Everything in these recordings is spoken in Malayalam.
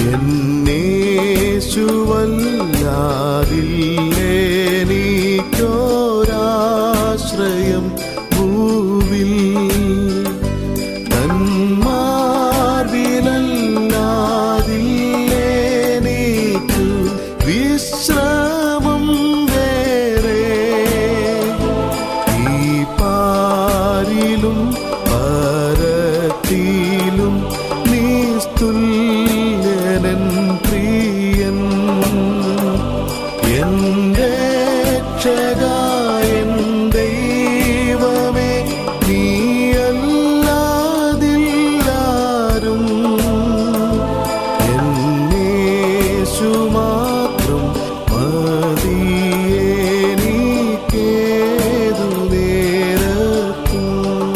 എന്നേശുവല്ലാതില്ലേനിക്കോരാശ്രയം ഭൂവിൽ തന്മാർവിലല്ലാതില്ലേനിക്കു വിശ്രാമം വേറെ ഈ പാരിലും പരത്തിലും നിസ്തുല്യനൻ പ്രിയൻ എന്റെ രക്ഷകൻ ദൈവമേ നീയല്ലാതില്ലാരും എന്നേശു മാത്രം മതിയെനിക്കേതു നേരത്തും.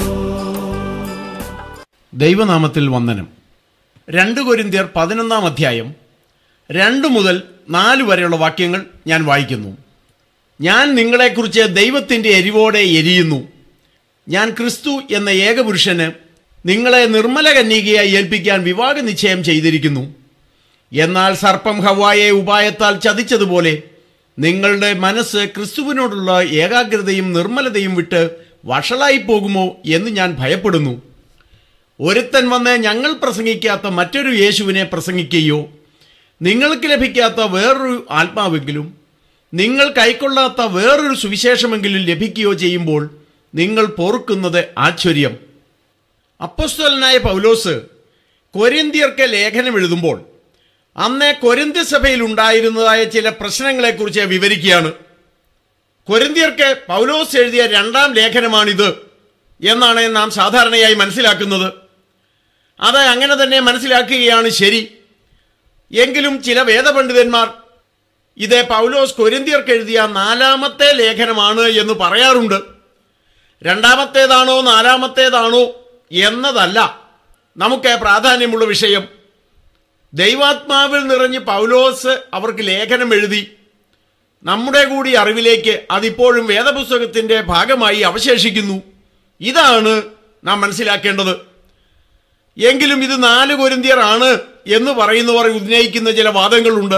ദൈവനാമത്തിൽ വന്ദനം. 2 കൊരിന്ത്യർ 11 അധ്യായം 2 മുതൽ 4 വരെയുള്ള വാക്യങ്ങൾ ഞാൻ വായിക്കുന്നു. ഞാൻ നിങ്ങളെക്കുറിച്ച് ദൈവത്തിൻ്റെ എരിവോടെ എരിയുന്നു. ഞാൻ ക്രിസ്തു എന്ന ഏകപുരുഷന് നിങ്ങളെ നിർമ്മല കന്യകയായി ഏൽപ്പിക്കാൻ വിവാഹ നിശ്ചയം ചെയ്തിരിക്കുന്നു. എന്നാൽ സർപ്പം ഹവ്വായെ ഉപായത്താൽ ചതിച്ചതുപോലെ നിങ്ങളുടെ മനസ്സ് ക്രിസ്തുവിനോടുള്ള ഏകാഗ്രതയും നിർമ്മലതയും വിട്ട് വഷളായി പോകുമോ എന്ന് ഞാൻ ഭയപ്പെടുന്നു. ഒരുത്തൻ വന്ന് ഞങ്ങൾ പ്രസംഗിക്കാത്ത മറ്റൊരു യേശുവിനെ പ്രസംഗിക്കുകയോ നിങ്ങൾക്ക് ലഭിക്കാത്ത വേറൊരു ആത്മാവെങ്കിലും നിങ്ങൾ കൈക്കൊള്ളാത്ത വേറൊരു സുവിശേഷമെങ്കിലും ലഭിക്കുകയോ ചെയ്യുമ്പോൾ നിങ്ങൾ പോർക്കുന്നത് ആശ്ചര്യം. അപ്പോസ്തലനായ പൗലോസ് കൊരിന്ത്യർക്ക് ലേഖനം എഴുതുമ്പോൾ അന്നേ കൊരിന്ത്യ സഭയിൽ ഉണ്ടായിരുന്നതായ ചില പ്രശ്നങ്ങളെക്കുറിച്ച് വിവരിക്കുകയാണ്. കൊരിന്ത്യർക്ക് പൗലോസ് എഴുതിയ 2ാം ലേഖനമാണിത് എന്നാണ് നാം സാധാരണയായി മനസ്സിലാക്കുന്നത്. അത് അങ്ങനെ തന്നെ മനസ്സിലാക്കുകയാണ് ശരി. എങ്കിലും ചില വേദപണ്ഡിതന്മാർ ഇത് പൗലോസ് കൊരിന്ത്യർക്ക് എഴുതിയ 4ാമത്തെ ലേഖനമാണ് എന്ന് പറയാറുണ്ട്. 2ാമത്തേതാണോ 4ാമത്തേതാണോ എന്നതല്ല നമുക്ക് പ്രാധാന്യമുള്ള വിഷയം. ദൈവാത്മാവിൽ നിറഞ്ഞ് പൗലോസ് അവർക്ക് ലേഖനം എഴുതി നമ്മുടെ കൂടി അറിവിലേക്ക് അതിപ്പോഴും വേദപുസ്തകത്തിൻ്റെ ഭാഗമായി അവശേഷിക്കുന്നു. ഇതാണ് നാം മനസ്സിലാക്കേണ്ടത്. എങ്കിലും ഇത് 4 കൊരിന്ത്യർ ആണ് എന്ന് പറയുന്നവർ ഉന്നയിക്കുന്ന ചില വാദങ്ങളുണ്ട്.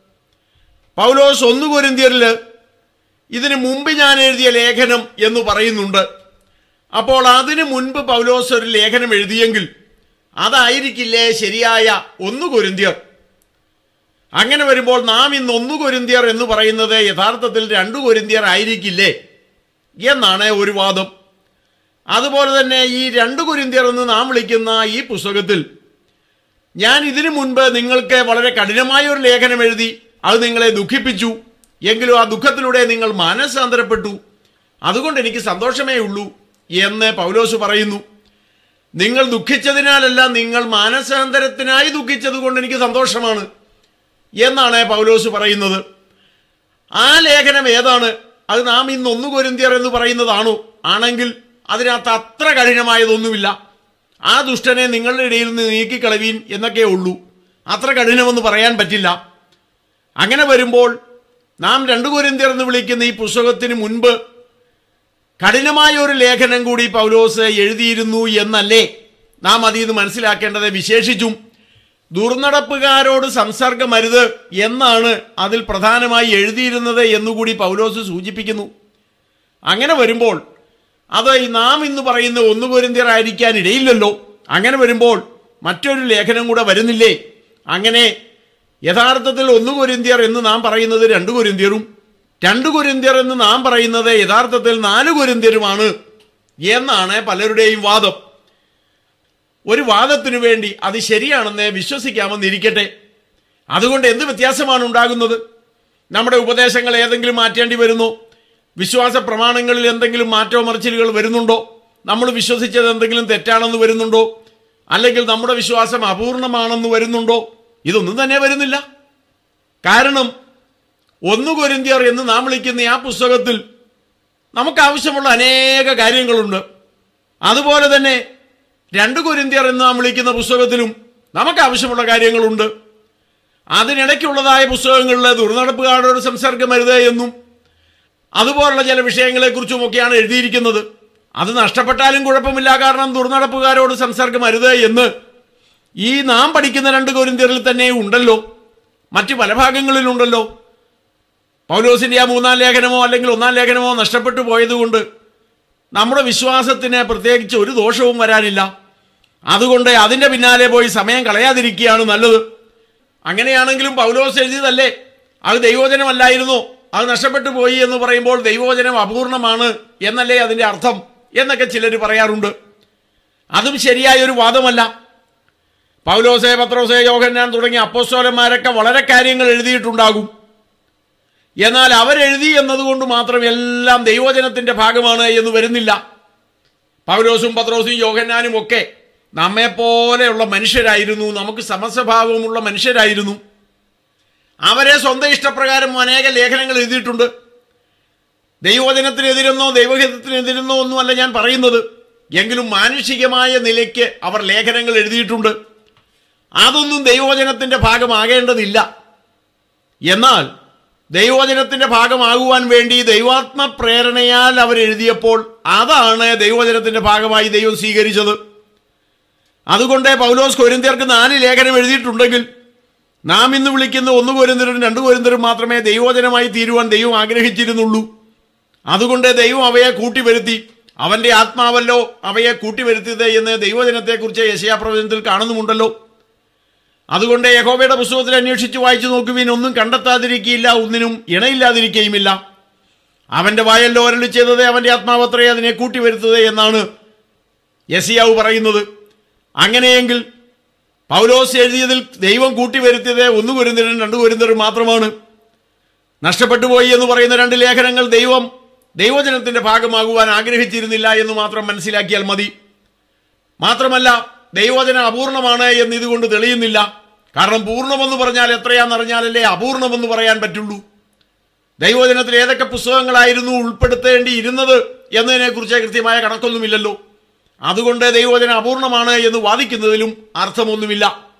പൗലോസ് 1 കൊരിന്ത്യരിൽ ഇതിനു മുമ്പ് ഞാൻ എഴുതിയ ലേഖനം എന്ന് പറയുന്നുണ്ട്. അപ്പോൾ അതിനു മുൻപ് പൗലോസ് ഒരു ലേഖനം എഴുതിയെങ്കിൽ അതായിരിക്കില്ലേ ശരിയായ 1 കൊരിന്ത്യർ. അങ്ങനെ വരുമ്പോൾ നാം ഇന്ന് 1 കൊരിന്ത്യർ എന്ന് പറയുന്നത് യഥാർത്ഥത്തിൽ 2 കൊരിന്ത്യർ ആയിരിക്കില്ലേ എന്നാണ് ഒരു വാദം. അതുപോലെ തന്നെ ഈ 2 കൊരിന്ത്യർ എന്ന് നാം വിളിക്കുന്ന ഈ പുസ്തകത്തിൽ ഞാൻ ഇതിനു മുൻപ് നിങ്ങൾക്ക് വളരെ കഠിനമായ ഒരു ലേഖനം എഴുതി അത് നിങ്ങളെ ദുഃഖിപ്പിച്ചു. എങ്കിലും ആ ദുഃഖത്തിലൂടെ നിങ്ങൾ മാനസാന്തരപ്പെട്ടു. അതുകൊണ്ട് എനിക്ക് സന്തോഷമേ ഉള്ളൂ എന്ന് പൗലോസ് പറയുന്നു. നിങ്ങൾ ദുഃഖിച്ചതിനാലല്ല, നിങ്ങൾ മാനസാന്തരത്തിനായി ദുഃഖിച്ചത് കൊണ്ട് എനിക്ക് സന്തോഷമാണ് എന്നാണ് പൗലോസ് പറയുന്നത്. ആ ലേഖനം ഏതാണ്? അത് നാം ഇന്ന് 1 കൊരിന്ത്യർ എന്ന് പറയുന്നതാണോ? ആണെങ്കിൽ അതിനകത്ത് അത്ര കഠിനമായതൊന്നുമില്ല. ആ ദുഷ്ടനെ നിങ്ങളുടെ ഇടയിൽ നിന്ന് നീക്കിക്കളവീൻ എന്നൊക്കെ ഉള്ളൂ. അത്ര കഠിനമെന്ന് പറയാൻ പറ്റില്ല. അങ്ങനെ വരുമ്പോൾ നാം 2 കൊരിന്ത്യർ എന്ന് വിളിക്കുന്ന ഈ പുസ്തകത്തിന് മുൻപ് കഠിനമായ ഒരു ലേഖനം കൂടി പൗലോസ് എഴുതിയിരുന്നു എന്നല്ലേ നാം അതിൽ നിന്ന് മനസ്സിലാക്കേണ്ടത്. വിശേഷിച്ചും ദുർനടപ്പുകാരോട് സംസർഗമരുത് എന്നാണ് അതിൽ പ്രധാനമായി എഴുതിയിരുന്നത് എന്നുകൂടി പൗലോസ് സൂചിപ്പിക്കുന്നു. അങ്ങനെ വരുമ്പോൾ അത് നാം ഇന്ന് പറയുന്ന 1 കൊരിന്ത്യർ ആയിരിക്കാൻ ഇടയില്ലല്ലോ. അങ്ങനെ വരുമ്പോൾ മറ്റൊരു ലേഖനം കൂടെ വരുന്നില്ലേ? അങ്ങനെ യഥാർത്ഥത്തിൽ 1 കൊരിന്ത്യർ എന്ന് നാം പറയുന്നത് 2 കൊരിന്ത്യരും 2 കൊരിന്ത്യർ എന്ന് നാം പറയുന്നത് യഥാർത്ഥത്തിൽ 4 കൊരിന്ത്യരുമാണ് എന്നാണ് പലരുടെയും വാദം. ഒരു വാദത്തിനു വേണ്ടി അത് ശരിയാണെന്ന് വിശ്വസിക്കാമെന്നിരിക്കട്ടെ. അതുകൊണ്ട് എന്ത് വ്യത്യാസമാണ് ഉണ്ടാകുന്നത്? നമ്മുടെ ഉപദേശങ്ങൾ ഏതെങ്കിലും മാറ്റേണ്ടി വരുന്നോ? വിശ്വാസ പ്രമാണങ്ങളിൽ എന്തെങ്കിലും മാറ്റോ മറിച്ചിലുകൾ വരുന്നുണ്ടോ? നമ്മൾ വിശ്വസിച്ചത് എന്തെങ്കിലും തെറ്റാണെന്ന് വരുന്നുണ്ടോ? അല്ലെങ്കിൽ നമ്മുടെ വിശ്വാസം അപൂർണമാണെന്ന് വരുന്നുണ്ടോ? ഇതൊന്നും തന്നെ വരുന്നില്ല. കാരണം 1 കൊരിന്ത്യർ എന്ന് നാം വിളിക്കുന്ന ആ പുസ്തകത്തിൽ നമുക്ക് ആവശ്യമുള്ള അനേക കാര്യങ്ങളുണ്ട്. അതുപോലെ തന്നെ 2 കൊരിന്ത്യർ എന്ന് നാം വിളിക്കുന്ന പുസ്തകത്തിലും നമുക്ക് ആവശ്യമുള്ള കാര്യങ്ങളുണ്ട്. അതിനിടയ്ക്കുള്ളതായ പുസ്തകങ്ങളിൽ ദുർനടപ്പുകാരോട് സംസർഗമരുത് എന്നും അതുപോലുള്ള ചില വിഷയങ്ങളെക്കുറിച്ചുമൊക്കെയാണ് എഴുതിയിരിക്കുന്നത്. അത് നഷ്ടപ്പെട്ടാലും കുഴപ്പമില്ല, കാരണം ദുർനടപ്പുകാരോട് സംസർഗമരുത് എന്ന് ഈ നാം പഠിക്കുന്ന 2 കൊരിന്ത്യരിൽ തന്നെ ഉണ്ടല്ലോ, മറ്റു പല ഭാഗങ്ങളിലുണ്ടല്ലോ. പൗലോസിന്റെ ആ 3-ാം ലേഖനമോ അല്ലെങ്കിൽ 1-ാം ലേഖനമോ നഷ്ടപ്പെട്ടു പോയതുകൊണ്ട് നമ്മുടെ വിശ്വാസത്തിന് പ്രത്യേകിച്ച് ഒരു ദോഷവും വരാനില്ല. അതുകൊണ്ട് അതിൻ്റെ പിന്നാലെ പോയി സമയം കളയാതിരിക്കുകയാണ് നല്ലത്. അങ്ങനെയാണെങ്കിലും പൗലോസ് എഴുതിയതല്ലേ, അത് ദൈവവചനമല്ലായിരുന്നു, അത് നഷ്ടപ്പെട്ടു പോയി എന്ന് പറയുമ്പോൾ ദൈവവചനം അപൂർണമാണ് എന്നല്ലേ അതിൻ്റെ അർത്ഥം എന്നൊക്കെ ചിലർ പറയാറുണ്ട്. അതും ശരിയായ ഒരു വാദമല്ല. പൗലോസേ, പത്രോസേ, യോഹന്നാൻ തുടങ്ങിയ അപ്പോസ്തലന്മാരൊക്കെ വളരെ കാര്യങ്ങൾ എഴുതിയിട്ടുണ്ടാകും. എന്നാൽ അവരെഴുതി എന്നതുകൊണ്ട് മാത്രം എല്ലാം ദൈവവചനത്തിൻ്റെ ഭാഗമാണ് എന്ന് വരുന്നില്ല. പൗലോസും പത്രോസും യോഹന്നാനും ഒക്കെ നമ്മെപ്പോലെയുള്ള മനുഷ്യരായിരുന്നു, നമുക്ക് സമസ്വഭാവമുള്ള മനുഷ്യരായിരുന്നു. അവരെ സ്വന്തം ഇഷ്ടപ്രകാരം അനേക ലേഖനങ്ങൾ എഴുതിയിട്ടുണ്ട്. ദൈവവചനത്തിനെതിരെന്നോ ദൈവഹിതത്തിനെതിരെന്നോ ഒന്നുമല്ല ഞാൻ പറയുന്നത്. എങ്കിലും മാനുഷികമായ നിലയ്ക്ക് അവർ ലേഖനങ്ങൾ എഴുതിയിട്ടുണ്ട്. അതൊന്നും ദൈവവചനത്തിൻ്റെ ഭാഗമാകേണ്ടതില്ല. എന്നാൽ ദൈവവചനത്തിൻ്റെ ഭാഗമാകുവാൻ വേണ്ടി ദൈവാത്മപ്രേരണയാൽ അവരെഴുതിയപ്പോൾ അതാണ് ദൈവവചനത്തിൻ്റെ ഭാഗമായി ദൈവം സ്വീകരിച്ചത്. അതുകൊണ്ട് പൗലോസ് കൊരിന്ത്യർക്ക് 4 ലേഖനം എഴുതിയിട്ടുണ്ടെങ്കിൽ നാം ഇന്ന് വിളിക്കുന്ന 1 കൊരിന്ത്യരും 2 കൊരിന്ത്യരും മാത്രമേ ദൈവവചനമായി തീരുവാൻ ദൈവം ആഗ്രഹിച്ചിരുന്നുള്ളൂ. അതുകൊണ്ട് ദൈവം അവയെ കൂട്ടിവരുത്തി. അവൻ്റെ ആത്മാവല്ലോ അവയെ കൂട്ടിവരുത്തിയത് എന്ന് ദൈവവചനത്തെക്കുറിച്ച് യെശയ്യാപ്രവചനത്തിൽ കാണുന്നുമുണ്ടല്ലോ. അതുകൊണ്ട് യഹോവയുടെ പുസ്തകത്തിൽ അന്വേഷിച്ച് വായിച്ചു നോക്കുവിൻ, ഒന്നും കണ്ടെത്താതിരിക്കുകയില്ല, ഒന്നിനും ഇണയില്ലാതിരിക്കുകയുമില്ല. അവൻ്റെ വായല്ലോ അരുളി ചെയ്തത്, അവൻ്റെ ആത്മാവത്രേ അതിനെ കൂട്ടിവരുത്തത് എന്നാണ് യെശയ്യാവ് പറയുന്നത്. അങ്ങനെയെങ്കിൽ പൗലോസ് എഴുതിയതിൽ ദൈവം കൂട്ടിവരുത്തിയത് 1 കൊരിന്ത്യരും 2 കൊരിന്ത്യരും മാത്രമാണ്. നഷ്ടപ്പെട്ടു പോയി എന്ന് പറയുന്ന 2 ലേഖനങ്ങൾ ദൈവവചനത്തിൻ്റെ ഭാഗമാകുവാൻ ആഗ്രഹിച്ചിരുന്നില്ല എന്ന് മാത്രം മനസ്സിലാക്കിയാൽ മതി. മാത്രമല്ല ദൈവവചനം അപൂർണമാണ് എന്ന് ഇതുകൊണ്ട് തെളിയുന്നില്ല. കാരണം പൂർണ്ണമെന്ന് പറഞ്ഞാൽ എത്രയാണെന്നറിഞ്ഞാലല്ലേ അപൂർണമെന്ന് പറയാൻ പറ്റുള്ളൂ. ദൈവവചനത്തിൽ ഏതൊക്കെ പുസ്തകങ്ങളായിരുന്നു ഉൾപ്പെടുത്തേണ്ടിയിരുന്നത് എന്നതിനെക്കുറിച്ച് കൃത്യമായ കണക്കൊന്നുമില്ലല്ലോ. അതുകൊണ്ട് ദൈവവചനം അപൂർണമാണ് എന്ന് വാദിക്കുന്നതിലും അർത്ഥമൊന്നുമില്ല.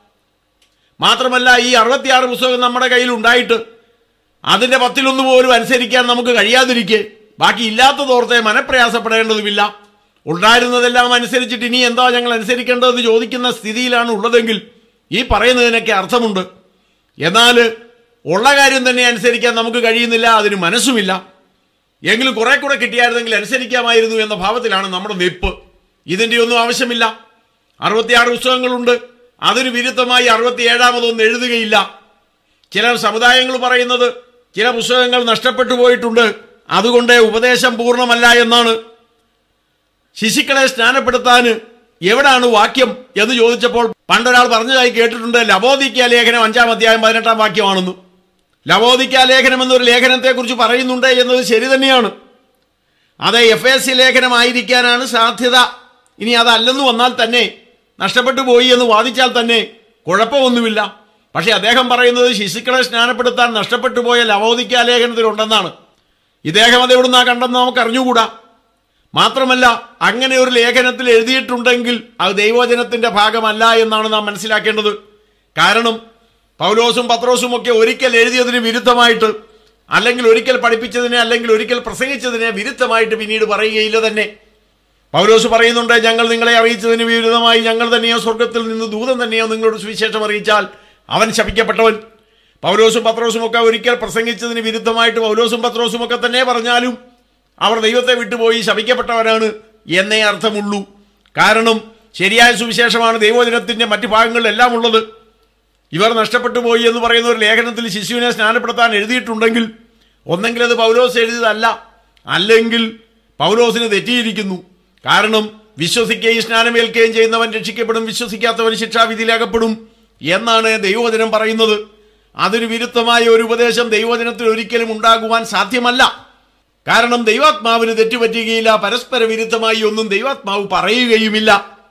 മാത്രമല്ല ഈ 66 പുസ്തകം നമ്മുടെ കയ്യിൽ ഉണ്ടായിട്ട് അതിൻ്റെ 10-1 പോലും അനുസരിക്കാൻ നമുക്ക് കഴിയാതിരിക്കെ ബാക്കി ഇല്ലാത്തതോർത്തെ മനപ്രയാസപ്പെടേണ്ടതുമില്ല. ഉണ്ടായിരുന്നതെല്ലാം അനുസരിച്ചിട്ട് ഇനി എന്താ ഞങ്ങൾ അനുസരിക്കേണ്ടതെന്ന് ചോദിക്കുന്ന സ്ഥിതിയിലാണ് ഉള്ളതെങ്കിൽ ഈ പറയുന്നതിനൊക്കെ അർത്ഥമുണ്ട്. എന്നാൽ ഉള്ള കാര്യം തന്നെ അനുസരിക്കാൻ നമുക്ക് കഴിയുന്നില്ല, അതിന് മനസ്സുമില്ല. എങ്കിലും കുറെ കൂടെ കിട്ടിയായിരുന്നെങ്കിൽ അനുസരിക്കാമായിരുന്നു എന്ന ഭാവത്തിലാണ് നമ്മുടെ നിപ്പ്. ഇതിൻ്റെ ഒന്നും ആവശ്യമില്ല. 66 പുസ്തകങ്ങളുണ്ട്, അതിന് വിരുദ്ധമായി 67-ാമതൊന്നും എഴുതുകയില്ല. ചില സമുദായങ്ങൾ പറയുന്നത് ചില പുസ്തകങ്ങൾ നഷ്ടപ്പെട്ടു പോയിട്ടുണ്ട്, അതുകൊണ്ട് ഉപദേശം പൂർണ്ണമല്ല എന്നാണ്. ശിശുക്കളെ സ്നാനപ്പെടുത്താൻ എവിടാണ് വാക്യം എന്ന് ചോദിച്ചപ്പോൾ പണ്ടൊരാൾ പറഞ്ഞതായി കേട്ടിട്ടുണ്ട്, ലവോദിക്യ ലേഖനം 5-ാം അധ്യായം 18-ാം വാക്യമാണെന്ന്. ലവോദിക്യ ലേഖനം എന്നൊരു ലേഖനത്തെക്കുറിച്ച് പറയുന്നുണ്ട് എന്നത് ശരി തന്നെയാണ്. അത് എഫേസ്യ ലേഖനമായിരിക്കാനാണ് സാധ്യത. ഇനി അതല്ലെന്ന് വന്നാൽ തന്നെ, നഷ്ടപ്പെട്ടു പോയി എന്ന് വാദിച്ചാൽ തന്നെ കുഴപ്പമൊന്നുമില്ല. പക്ഷെ അദ്ദേഹം പറയുന്നത് ശിശുക്കളെ സ്നാനപ്പെടുത്താൻ നഷ്ടപ്പെട്ടു പോയ ലവോദിക്യ ലേഖനത്തിലുണ്ടെന്നാണ്. ഇദ്ദേഹം അത് എവിടുന്നാ കണ്ടെന്ന് നമുക്ക് അറിഞ്ഞുകൂടാ. മാത്രമല്ല അങ്ങനെ ഒരു ലേഖനത്തിൽ എഴുതിയിട്ടുണ്ടെങ്കിൽ അത് ദൈവവചനത്തിൻ്റെ ഭാഗമല്ല എന്നാണ് നാം മനസ്സിലാക്കേണ്ടത്. കാരണം പൗലോസും പത്രോസും ഒക്കെ ഒരിക്കൽ എഴുതിയതിന് വിരുദ്ധമായിട്ട്, അല്ലെങ്കിൽ ഒരിക്കൽ പഠിപ്പിച്ചതിനെ, അല്ലെങ്കിൽ ഒരിക്കൽ പ്രസംഗിച്ചതിനെ വിരുദ്ധമായിട്ട് പിന്നീട് പറയുകയില്ല തന്നെ. പൗലോസ് പറയുന്നുണ്ട്, ഞങ്ങൾ നിങ്ങളെ അറിയിച്ചതിന് വിരുദ്ധമായി ഞങ്ങൾ തന്നെയോ സ്വർഗത്തിൽ നിന്ന് ദൂതൻ തന്നെയോ നിങ്ങളോട് സുവിശേഷം അറിയിച്ചാൽ അവൻ ശപിക്കപ്പെട്ടവൻ. പൗലോസും പത്രോസും ഒക്കെ ഒരിക്കൽ പ്രസംഗിച്ചതിന് വിരുദ്ധമായിട്ട് പൗലോസും പത്രോസും ഒക്കെ തന്നെ പറഞ്ഞാലും അവർ ദൈവത്തെ വിട്ടുപോയി ശപിക്കപ്പെട്ടവരാണ് എന്നേ അർത്ഥമുള്ളൂ. കാരണം ശരിയായ സുവിശേഷമാണ് ദൈവവചനത്തിൻ്റെ മറ്റു ഭാഗങ്ങളിലെല്ലാം ഉള്ളത്. ഇവർ നഷ്ടപ്പെട്ടു പോയി എന്ന് പറയുന്ന ഒരു ലേഖനത്തിൽ ശിശുവിനെ സ്നാനപ്പെടുത്താൻ എഴുതിയിട്ടുണ്ടെങ്കിൽ ഒന്നെങ്കിൽ അത് പൗലോസ് എഴുതിയതല്ല, അല്ലെങ്കിൽ പൗലോസിന് തെറ്റിയിരിക്കുന്നു. കാരണം വിശ്വസിക്കുകയും സ്നാനമേൽക്കുകയും ചെയ്യുന്നവൻ രക്ഷിക്കപ്പെടും, വിശ്വസിക്കാത്തവൻ ശിക്ഷാവിധിയിലകപ്പെടും എന്നാണ് ദൈവവചനം പറയുന്നത്. അതിന് വിരുദ്ധമായ ഒരു ഉപദേശം ദൈവവചനത്തിൽ ഒരിക്കലും ഉണ്ടാകുവാൻ സാധ്യമല്ല. കാരണം ദൈവാത്മാവിന് തെറ്റുപറ്റുകയില്ല, പരസ്പര വിരുദ്ധമായി ഒന്നും ദൈവാത്മാവ് പറയുകയുമില്ല.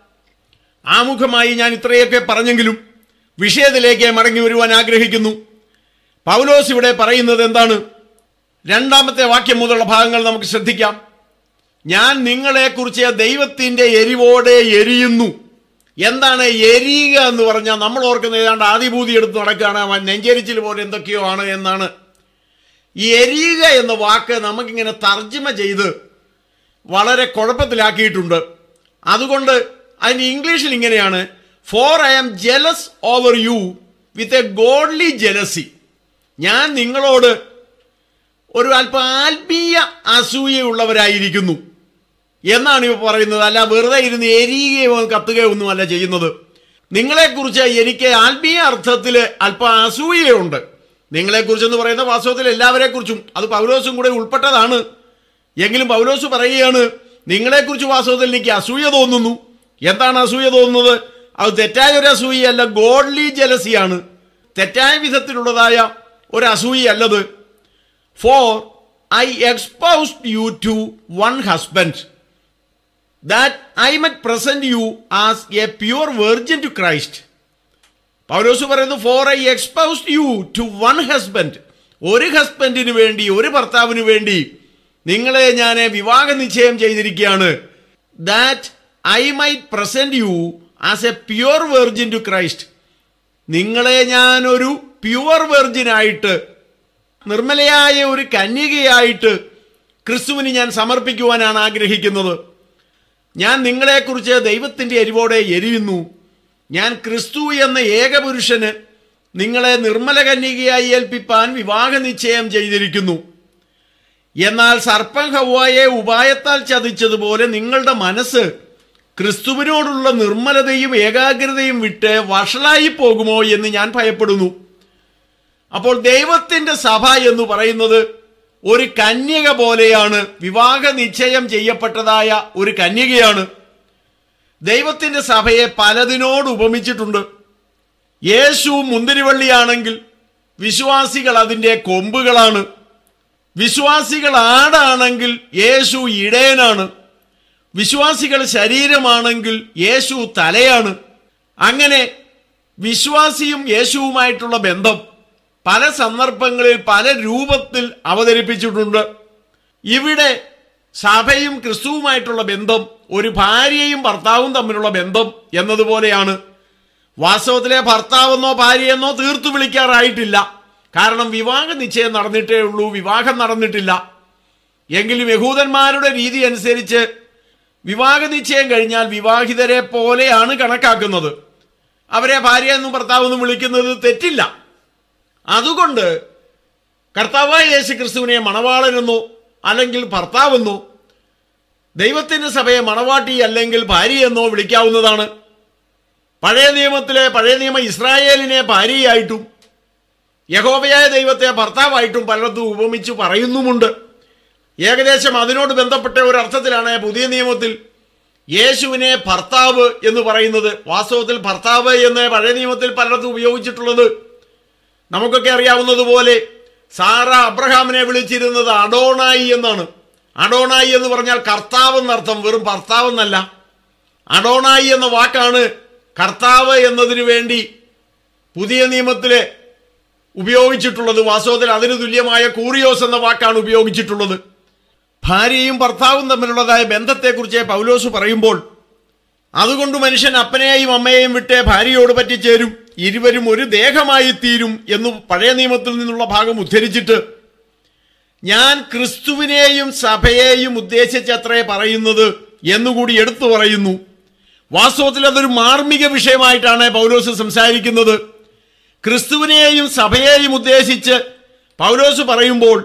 ആമുഖമായി ഞാൻ ഇത്രയൊക്കെ പറഞ്ഞെങ്കിലും വിഷയത്തിലേക്ക് മടങ്ങി വരുവാൻ ആഗ്രഹിക്കുന്നു. പൗലോസ് ഇവിടെ പറയുന്നത് എന്താണ്? 2-ാമത്തെ വാക്യം മുതലുള്ള ഭാഗങ്ങൾ നമുക്ക് ശ്രദ്ധിക്കാം. ഞാൻ നിങ്ങളെക്കുറിച്ച് ദൈവത്തിൻ്റെ എരിവോടെ എരിയുന്നു. എന്താണ് എരിയുക എന്ന് പറഞ്ഞാൽ? നമ്മൾ ഓർക്കുന്ന ഏതാണ്ട് ആദിഭൂതി എടുത്ത് നടക്കുകയാണ്, അവൻ നെഞ്ചരിച്ചിൽ പോലെ എന്തൊക്കെയോ ആണ് എന്നാണ്. ഈ എരിയുക എന്ന വാക്ക് നമുക്കിങ്ങനെ തർജ്ജമ ചെയ്ത് വളരെ കുഴപ്പത്തിലാക്കിയിട്ടുണ്ട്. അതുകൊണ്ട് അതിന് ഇംഗ്ലീഷിൽ ഇങ്ങനെയാണ്, for I am jealous over you with a godly jealousy. ഞാൻ നിങ്ങളോട് ഒരു അല്പ ആത്മീയ അസൂയയുള്ളവരായിരിക്കുന്നു എന്നാണ് ഇവ പറയുന്നത്. അല്ല വെറുതെ ഇരുന്ന് എരിയുകയോ കത്തുകയോ ഒന്നും അല്ല ചെയ്യുന്നത്. നിങ്ങളെക്കുറിച്ച് എനിക്ക് ആത്മീയ അർത്ഥത്തിൽ അല്പ അസൂയയുണ്ട്. നിങ്ങളെക്കുറിച്ചെന്ന് പറയുന്ന വാസ്തവത്തിൽ എല്ലാവരെക്കുറിച്ചും, അത് പൗലോസും കൂടെ ഉൾപ്പെട്ടതാണ്. എങ്കിലും പൗലോസ് പറയുകയാണ്, നിങ്ങളെക്കുറിച്ച് വാസ്തവത്തിൽ എനിക്ക് അസൂയ തോന്നുന്നു. എന്താണ് അസൂയ തോന്നുന്നത്? അത് തെറ്റായ ഒരു അസൂയയല്ല, ഗോഡ്ലി ജലസിയാണ്. തെറ്റായ വിധത്തിലുള്ളതായ ഒരു അസൂയയല്ലത്. For I exposed you to one husband that I might present you as a pure virgin to Christ. പൗലോസ് പറയുന്നു, for I exposed you to one husband. ഒരു ഹസ്ബൻഡിന് വേണ്ടി, ഒരു ഭർത്താവിന് വേണ്ടി നിങ്ങളെ ഞാൻ വിവാഹ നിശ്ചയം ചെയ്തിരിക്കുകയാണ്. That I might present you as a pure virgin to Christ. നിങ്ങളെ ഞാൻ ഒരു പ്യുവർ വെർജിനായിട്ട്, നിർമ്മലയായ ഒരു കന്യകയായിട്ട് ക്രിസ്തുവിന് ഞാൻ സമർപ്പിക്കുവാനാണ് ആഗ്രഹിക്കുന്നത്. ഞാൻ നിങ്ങളെക്കുറിച്ച് ദൈവത്തിൻ്റെ എരിവോടെ എരിയുന്നു. ഞാൻ ക്രിസ്തു എന്ന ഏകപുരുഷന് നിങ്ങളെ നിർമ്മല കന്യകയായി ഏൽപ്പിപ്പാൻ വിവാഹ നിശ്ചയം ചെയ്തിരിക്കുന്നു. എന്നാൽ സർപ്പം ഹവ്വായെ ഉപായത്താൽ ചതിച്ചതുപോലെ നിങ്ങളുടെ മനസ്സ് ക്രിസ്തുവിനോടുള്ള നിർമ്മലതയും ഏകാഗ്രതയും വിട്ട് വഷളായി പോകുമോ എന്ന് ഞാൻ ഭയപ്പെടുന്നു. അപ്പോൾ ദൈവത്തിൻ്റെ സഭ എന്ന് പറയുന്നത് ഒരു കന്യക പോലെയാണ്. വിവാഹ നിശ്ചയം ചെയ്യപ്പെട്ടതായ ഒരു കന്യകയാണ്. ദൈവത്തിൻ്റെ സഭയെ പലതിനോട് ഉപമിച്ചിട്ടുണ്ട്. യേശു മുന്തിരിവള്ളിയാണെങ്കിൽ വിശ്വാസികൾ അതിൻ്റെ കൊമ്പുകളാണ്. വിശ്വാസികൾ ആടാണെങ്കിൽ യേശു ഇടയനാണ്. വിശ്വാസികൾ ശരീരമാണെങ്കിൽ യേശു തലയാണ്. അങ്ങനെ വിശ്വാസിയും യേശുവുമായിട്ടുള്ള ബന്ധം പല സന്ദർഭങ്ങളിൽ പല രൂപത്തിൽ അവതരിപ്പിച്ചിട്ടുണ്ട്. ഇവിടെ സഭയും ക്രിസ്തുവുമായിട്ടുള്ള ബന്ധം ഒരു ഭാര്യയും ഭർത്താവും തമ്മിലുള്ള ബന്ധം എന്നതുപോലെയാണ്. വാസ്തവത്തിലെ ഭർത്താവെന്നോ ഭാര്യയെന്നോ തീർത്തു വിളിക്കാറായിട്ടില്ല. കാരണം വിവാഹ നിശ്ചയം നടന്നിട്ടേ ഉള്ളൂ, വിവാഹം നടന്നിട്ടില്ല. എങ്കിലും യഹൂദന്മാരുടെ രീതി അനുസരിച്ച് വിവാഹ നിശ്ചയം കഴിഞ്ഞാൽ വിവാഹിതരെ പോലെയാണ് കണക്കാക്കുന്നത്. അവരെ ഭാര്യയെന്നും ഭർത്താവെന്നും വിളിക്കുന്നത് തെറ്റില്ല. അതുകൊണ്ട് കർത്താവായ യേശു ക്രിസ്തുവിനെ മണവാളനെന്നോ അല്ലെങ്കിൽ ഭർത്താവെന്നോ ദൈവത്തിൻ്റെ സഭയെ മണവാട്ടി അല്ലെങ്കിൽ ഭാര്യയെന്നോ വിളിക്കാവുന്നതാണ്. പഴയ നിയമ ഇസ്രായേലിനെ ഭാര്യയായിട്ടും യഹോവയായ ദൈവത്തെ ഭർത്താവായിട്ടും പലർത്തും ഉപമിച്ചു പറയുന്നുമുണ്ട്. ഏകദേശം അതിനോട് ബന്ധപ്പെട്ട ഒരു അർത്ഥത്തിലാണ് പുതിയ നിയമത്തിൽ യേശുവിനെ ഭർത്താവ് എന്ന് പറയുന്നത്. വാസ്തവത്തിൽ ഭർത്താവ് എന്ന് പഴയ നിയമത്തിൽ പലർത്തും ഉപയോഗിച്ചിട്ടുള്ളത് നമുക്കൊക്കെ അറിയാവുന്നതുപോലെ സാറ അബ്രഹാമിനെ വിളിച്ചിരുന്നത് അഡോണായി എന്നാണ്. അഡോണായി എന്ന് പറഞ്ഞാൽ കർത്താവ് എന്നർത്ഥം, വെറും ഭർത്താവ് എന്നല്ല. അഡോണായി എന്ന വാക്കാണ് കർത്താവ് എന്നതിനു വേണ്ടി പുതിയ നിയമത്തിലെ ഉപയോഗിച്ചിട്ടുള്ളത്. വാസ്തവത്തിൽ അതിന് തുല്യമായ കൂറിയോസ് എന്ന വാക്കാണ് ഉപയോഗിച്ചിട്ടുള്ളത്. ഭാര്യയും ഭർത്താവും തമ്മിലുള്ളതായ ബന്ധത്തെക്കുറിച്ച് പൗലോസ് പറയുമ്പോൾ, അതുകൊണ്ട് മനുഷ്യൻ അപ്പനെയും അമ്മയെയും വിട്ട് ഭാര്യയോട് പറ്റിച്ചേരും, ഇരുവരും ഒരു ദേഹമായി തീരും എന്ന് പഴയ നിയമത്തിൽ നിന്നുള്ള ഭാഗം ഉദ്ധരിച്ചിട്ട്, ഞാൻ ക്രിസ്തുവിനെയും സഭയെയും ഉദ്ദേശിച്ചത്രേ പറയുന്നത് എന്നുകൂടി എടുത്തു പറയുന്നു. വാസ്തവത്തിൽ അതൊരു മാർമിക വിഷയമായിട്ടാണ് പൗലോസ് സംസാരിക്കുന്നത്. ക്രിസ്തുവിനെയും സഭയെയും ഉദ്ദേശിച്ച് പൗലോസ് പറയുമ്പോൾ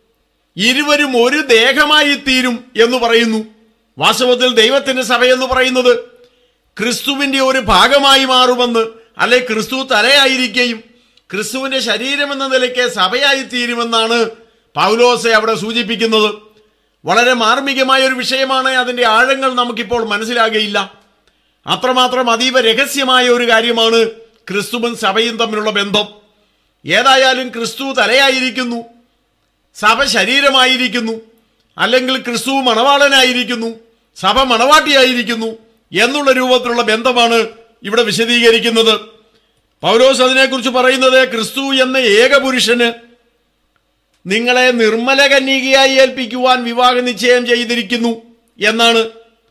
ഇരുവരും ഒരു ദേഹമായി തീരും എന്ന് പറയുന്നു. വാസ്തവത്തിൽ ദൈവത്തിൻ്റെ സഭയെന്ന് പറയുന്നത് ക്രിസ്തുവിൻ്റെ ഒരു ഭാഗമായി മാറുമെന്ന്, അല്ലെ ക്രിസ്തു തലയായിരിക്കുകയും ക്രിസ്തുവിൻ്റെ ശരീരമെന്ന നിലയ്ക്ക് സഭയായി തീരുമെന്നാണ് പൗലോസെ അവിടെ സൂചിപ്പിക്കുന്നത്. വളരെ മാർമികമായ ഒരു വിഷയമാണ്. അതിൻ്റെ ആഴങ്ങൾ നമുക്കിപ്പോൾ മനസ്സിലാകുകയില്ല. അത്രമാത്രം അതീവ രഹസ്യമായ ഒരു കാര്യമാണ് ക്രിസ്തുവും സഭയും തമ്മിലുള്ള ബന്ധം. ഏതായാലും ക്രിസ്തു തലയായിരിക്കുന്നു, സഭ ശരീരമായിരിക്കുന്നു, അല്ലെങ്കിൽ ക്രിസ്തു മണവാളനായിരിക്കുന്നു, സഭ മണവാട്ടിയായിരിക്കുന്നു എന്നുള്ള രൂപത്തിലുള്ള ബന്ധമാണ് ഇവിടെ വിശദീകരിക്കുന്നത്. പൗലോസ് അതിനെക്കുറിച്ച് പറയുന്നത്, ക്രിസ്തു എന്ന ഏകപുരുഷന് നിങ്ങളെ നിർമ്മല കന്യകയായി ഏൽപ്പിക്കുവാൻ വിവാഹ നിശ്ചയം ചെയ്തിരിക്കുന്നു എന്നാണ്.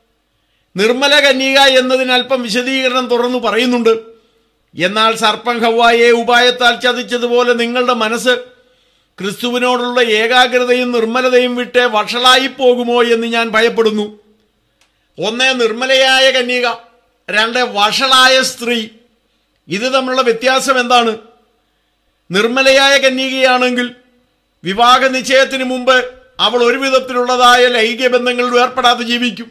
നിർമ്മല കന്യക എന്നതിന് അല്പം വിശദീകരണം തുറന്നു പറയുന്നുണ്ട്. എന്നാൽ സർപ്പം ഹവ്വായെ ഉപായത്താൽ ചതിച്ചതുപോലെ നിങ്ങളുടെ മനസ്സ് ക്രിസ്തുവിനോടുള്ള ഏകാഗ്രതയും നിർമ്മലതയും വിട്ട് വഷളായി പോകുമോ എന്ന് ഞാൻ ഭയപ്പെടുന്നു. ഒന്ന്, നിർമ്മലയായ കന്യക, രണ്ട് വഷളായ സ്ത്രീ. ഇത് തമ്മിലുള്ള വ്യത്യാസം എന്താണ്? നിർമ്മലയായ കന്യകയാണെങ്കിൽ വിവാഹ നിശ്ചയത്തിന് മുമ്പ് അവൾ ഒരു വിധത്തിലുള്ളതായ ലൈംഗിക ബന്ധങ്ങളിൽ ഏർപ്പെടാതെ ജീവിക്കും.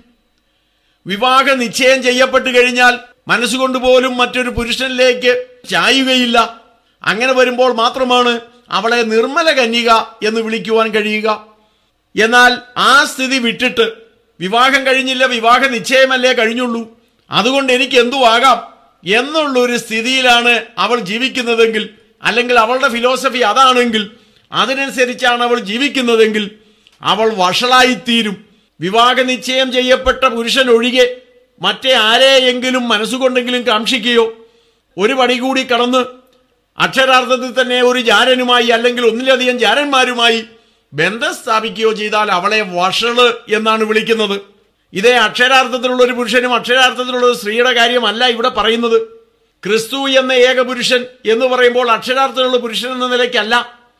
വിവാഹ നിശ്ചയം ചെയ്യപ്പെട്ടു കഴിഞ്ഞാൽ മനസ്സുകൊണ്ട് പോലും മറ്റൊരു പുരുഷനിലേക്ക് ചായുകയില്ല. അങ്ങനെ വരുമ്പോൾ മാത്രമാണ് അവളെ നിർമ്മല കന്യക എന്ന് വിളിക്കുവാൻ കഴിയുക. എന്നാൽ ആ സ്ഥിതി വിട്ടിട്ട് വിവാഹം കഴിഞ്ഞില്ല, വിവാഹ നിശ്ചയമല്ലേ കഴിഞ്ഞുള്ളൂ, അതുകൊണ്ട് എനിക്ക് എന്തു ആകാം എന്നുള്ളൊരു സ്ഥിതിയിലാണ് അവൾ ജീവിക്കുന്നതെങ്കിൽ, അല്ലെങ്കിൽ അവളുടെ ഫിലോസഫി അതാണെങ്കിൽ, അതിനനുസരിച്ചാണ് അവൾ ജീവിക്കുന്നതെങ്കിൽ അവൾ വഷളായിത്തീരും. വിവാഹ നിശ്ചയം ചെയ്യപ്പെട്ട പുരുഷൻ ഒഴികെ മറ്റേ ആരെയെങ്കിലും മനസ്സുകൊണ്ടെങ്കിലും കാക്ഷിക്കുകയോ ഒരു പടി കൂടി കടന്ന് അക്ഷരാർത്ഥത്തിൽ തന്നെ ഒരു ജാരനുമായി അല്ലെങ്കിൽ ഒന്നിലധികം ജാരന്മാരുമായി ബന്ധം സ്ഥാപിക്കുകയോ ചെയ്താൽ അവളെ വഷള് എന്നാണ് വിളിക്കുന്നത്. ഇതേ അക്ഷരാർത്ഥത്തിലുള്ള ഒരു പുരുഷനും അക്ഷരാർത്ഥത്തിലുള്ള ഒരു സ്ത്രീയുടെ കാര്യമല്ല ഇവിടെ പറയുന്നത്. ക്രിസ്തു എന്ന ഏക പുരുഷൻ എന്ന് പറയുമ്പോൾ അക്ഷരാർത്ഥത്തിലുള്ള പുരുഷൻ എന്ന നിലയ്ക്കല്ല,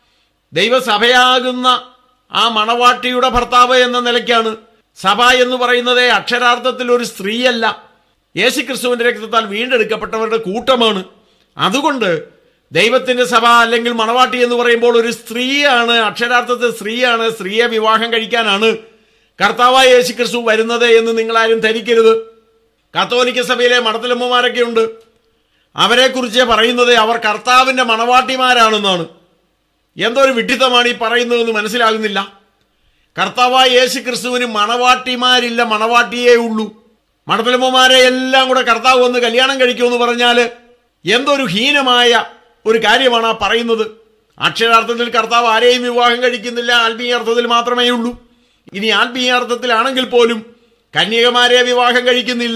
ദൈവസഭയാകുന്ന ആ മണവാട്ടിയുടെ ഭർത്താവ് എന്ന നിലയ്ക്കാണ്. സഭ എന്ന് പറയുന്നത് അക്ഷരാർത്ഥത്തിൽ ഒരു സ്ത്രീയല്ല, യേശുക്രിസ്തുവിന്റെ രക്തത്താൽ വീണ്ടെടുക്കപ്പെട്ടവരുടെ കൂട്ടമാണ്. അതുകൊണ്ട് ദൈവത്തിന്റെ സഭ അല്ലെങ്കിൽ മണവാട്ടി എന്ന് പറയുമ്പോൾ ഒരു സ്ത്രീയാണ്, അക്ഷരാർത്ഥത്തിൽ സ്ത്രീയാണ്. സ്ത്രീയെ വിവാഹം കഴിക്കാനാണ് കർത്താവായ യേശുക്രിസ്തു വരുന്നത് എന്ന് നിങ്ങളാരും ധരിക്കരുത്. കത്തോലിക്ക സഭയിലെ മടത്തലമ്മമാരൊക്കെ ഉണ്ട്, അവരെക്കുറിച്ച് പറയുന്നത് അവർ കർത്താവിന്റെ മണവാട്ടിമാരാണെന്നാണ്. എന്തൊരു വിഡ്ഢിത്തമാണ് ഈ പറയുന്നതെന്ന് മനസ്സിലാകുന്നില്ല. കർത്താവായ യേശുക്രിസ്തുവിന് മണവാട്ടിമാരില്ല, മണവാട്ടിയേ ഉള്ളൂ. മടത്തലമ്മമാരെ എല്ലാം കൂടെ കർത്താവ് വന്ന് കല്യാണം കഴിക്കുമെന്ന് പറഞ്ഞാൽ എന്തൊരു ഹീനമായ ഒരു കാര്യമാണ് ആ പറയുന്നത്. അക്ഷരാർത്ഥത്തിൽ കർത്താവ് ആരെയും വിവാഹം കഴിക്കുന്നില്ല, ആത്മീയ അർത്ഥത്തിൽ മാത്രമേ ഉള്ളൂ. ഇനി ആത്മീയ അർത്ഥത്തിലാണെങ്കിൽ പോലും കന്യകമാരെ വിവാഹം കഴിക്കുന്നില്ല,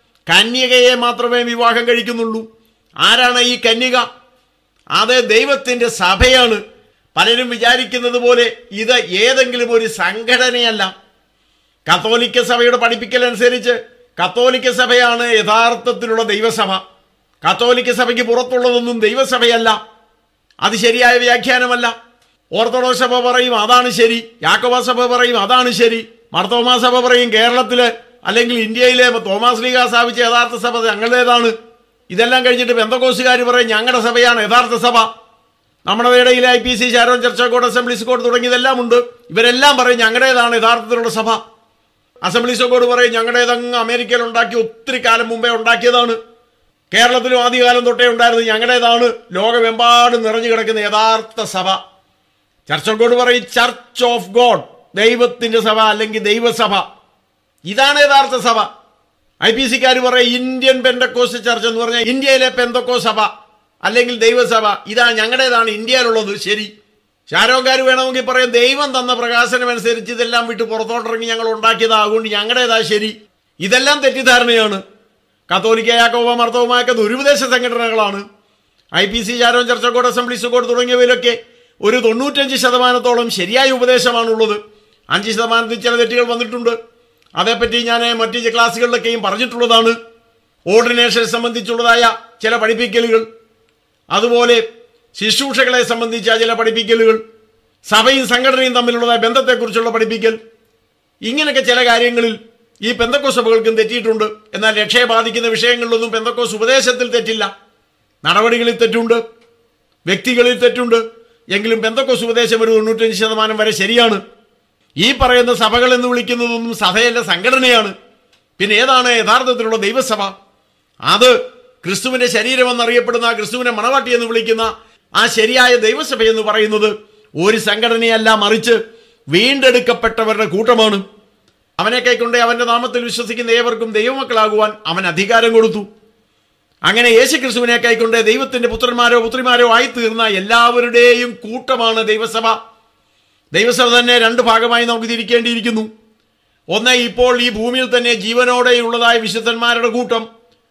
കന്യകയെ മാത്രമേ വിവാഹം കഴിക്കുന്നുള്ളൂ. ആരാണ് ഈ കന്യക? അത് ദൈവത്തിന്റെ സഭയാണ്. പലരും വിചാരിക്കുന്നത് പോലെ ഇത് ഏതെങ്കിലും ഒരു സംഘടനയല്ല. കത്തോലിക്ക സഭയുടെ പഠിപ്പിക്കൽ അനുസരിച്ച് കത്തോലിക്ക സഭയാണ് യഥാർത്ഥത്തിലുള്ള ദൈവസഭ. കത്തോലിക്ക സഭയ്ക്ക് പുറത്തുള്ളതൊന്നും ദൈവസഭയല്ല. അത് ശരിയായ വ്യാഖ്യാനമല്ല. ഓർത്തഡോക്സ് സഭ പറയും അതാണ് ശരി, യാക്കോബ സഭ പറയും അതാണ് ശരി, മാർത്തോമാ സഭ പറയും കേരളത്തിലെ അല്ലെങ്കിൽ ഇന്ത്യയിലെ തോമാസ് ലീഗ സ്ഥാപിച്ച യഥാർത്ഥ സഭ ഞങ്ങളുടേതാണ്. ഇതെല്ലാം കഴിഞ്ഞിട്ട് പെന്തക്കോസ്തുകാർ പറയും ഞങ്ങളുടെ സഭയാണ് യഥാർത്ഥ സഭ. നമ്മുടെ ഇടയിൽ IPC, Sharon church God, assemblies God തുടങ്ങിയതെല്ലാം ഉണ്ട്. ഇവരെല്ലാം പറയും ഞങ്ങളുടേതാണ് യഥാർത്ഥത്തിലുള്ള സഭ. അസംബ്ലീസ് കോഡ് പറയും ഞങ്ങളുടേതങ്ങ് അമേരിക്കയിൽ ഉണ്ടാക്കി ഒത്തിരി കാലം മുമ്പേ ഉണ്ടാക്കിയതാണ്, കേരളത്തിലും ആദ്യകാലം തൊട്ടേ ഉണ്ടായിരുന്നു, ഞങ്ങളുടേതാണ് ലോകമെമ്പാടും നിറഞ്ഞു കിടക്കുന്ന യഥാർത്ഥ സഭ. ചർച്ച് കോഡ് പറയും ചർച്ച് ഓഫ് ഗോഡ്, ദൈവത്തിന്റെ സഭ അല്ലെങ്കിൽ ദൈവസഭ, ഇതാണ് യഥാർത്ഥ സഭ. IPCക്കാർ പറയും ഇന്ത്യൻ പെന്തക്കോസ്റ്റ് ചർച്ച് എന്ന് പറഞ്ഞാൽ ഇന്ത്യയിലെ പെന്തക്കോസ്റ്റ് സഭ അല്ലെങ്കിൽ ദൈവസഭ, ഇതാ ഞങ്ങളുടേതാണ് ഇന്ത്യയിലുള്ളത്. ശരി. ഷാരോങ്കാർ വേണമെങ്കിൽ പറയും ദൈവം തന്ന പ്രകാശനം അനുസരിച്ച് ഇതെല്ലാം വിട്ട് പുറത്തോട്ടിറങ്ങി ഞങ്ങൾ ഉണ്ടാക്കിയതാ, അതുകൊണ്ട് ഞങ്ങളുടേതാ ശരി. ഇതെല്ലാം തെറ്റിദ്ധാരണയാണ്. കത്തോലിക്ക, യാക്കോബ, മാർത്തോമായൊക്കെ ദുരുപദേശ സംഘടനകളാണ്. IPC, Sharon church God, assemblies God തുടങ്ങിയവയിലൊക്കെ ഒരു 95% ശരിയായ ഉപദേശമാണുള്ളത്. 5% ചില തെറ്റുകൾ വന്നിട്ടുണ്ട്. അതേപ്പറ്റി ഞാൻ മറ്റ് ക്ലാസ്സുകളിലൊക്കെയും പറഞ്ഞിട്ടുള്ളതാണ്. ഓർഡിനേഷൻ സംബന്ധിച്ചുള്ളതായ ചില പഠിപ്പിക്കലുകൾ, അതുപോലെ ശുശ്രൂഷകളെ സംബന്ധിച്ച ചില പഠിപ്പിക്കലുകൾ, സഭയും സംഘടനയും തമ്മിലുള്ളതായ ബന്ധത്തെക്കുറിച്ചുള്ള പഠിപ്പിക്കൽ, ഇങ്ങനെയൊക്കെ ചില കാര്യങ്ങളിൽ ഈ പെന്തക്കോസ്ത് സഭകൾക്കും തെറ്റിയിട്ടുണ്ട്. എന്നാൽ രക്ഷയെ ബാധിക്കുന്ന വിഷയങ്ങളിലൊന്നും പെന്തക്കോസ്ത് ഉപദേശത്തിൽ തെറ്റില്ല. നടപടികളിൽ തെറ്റുണ്ട്, വ്യക്തികളിൽ തെറ്റുണ്ട്, എങ്കിലും പെന്തക്കോസ്ത് ഉപദേശം ഒരു 95% വരെ ശരിയാണ്. ഈ പറയുന്ന സഭകൾ എന്ന് വിളിക്കുന്നതൊന്നും സഭയല്ല, സംഘടനയാണ്. പിന്നെ ഏതാണ് യഥാർത്ഥത്തിലുള്ള ദൈവസഭ? അത് ക്രിസ്തുവിന്റെ ശരീരം എന്നറിയപ്പെടുന്ന ക്രിസ്തുവിനെ മണവാട്ടി എന്ന് വിളിക്കുന്ന ആ ശരിയായ ദൈവസഭ എന്ന് പറയുന്നത് ഒരു സംഘടനയല്ല, മറിച്ച് വീണ്ടെടുക്കപ്പെട്ടവരുടെ കൂട്ടമാണ്. അവനെ കൈക്കൊണ്ട് അവന്റെ നാമത്തിൽ വിശ്വസിക്കുന്ന ഏവർക്കും ദൈവമക്കളാകുവാൻ അവൻ അധികാരം കൊടുത്തു. അങ്ങനെ യേശുക്രിസ്തുവിനെ കൈക്കൊണ്ട് ദൈവത്തിന്റെ പുത്രന്മാരോ പുത്രിമാരോ ആയിത്തീർന്ന എല്ലാവരുടെയും കൂട്ടമാണ് ദൈവസഭ. ദൈവസഭ തന്നെ 2 ഭാഗമായി നമുക്ക് തിരിക്കേണ്ടിയിരിക്കുന്നു. ഒന്ന്, ഇപ്പോൾ ഈ ഭൂമിയിൽ തന്നെ ജീവനോടെയുള്ളതായ വിശുദ്ധന്മാരുടെ കൂട്ടം.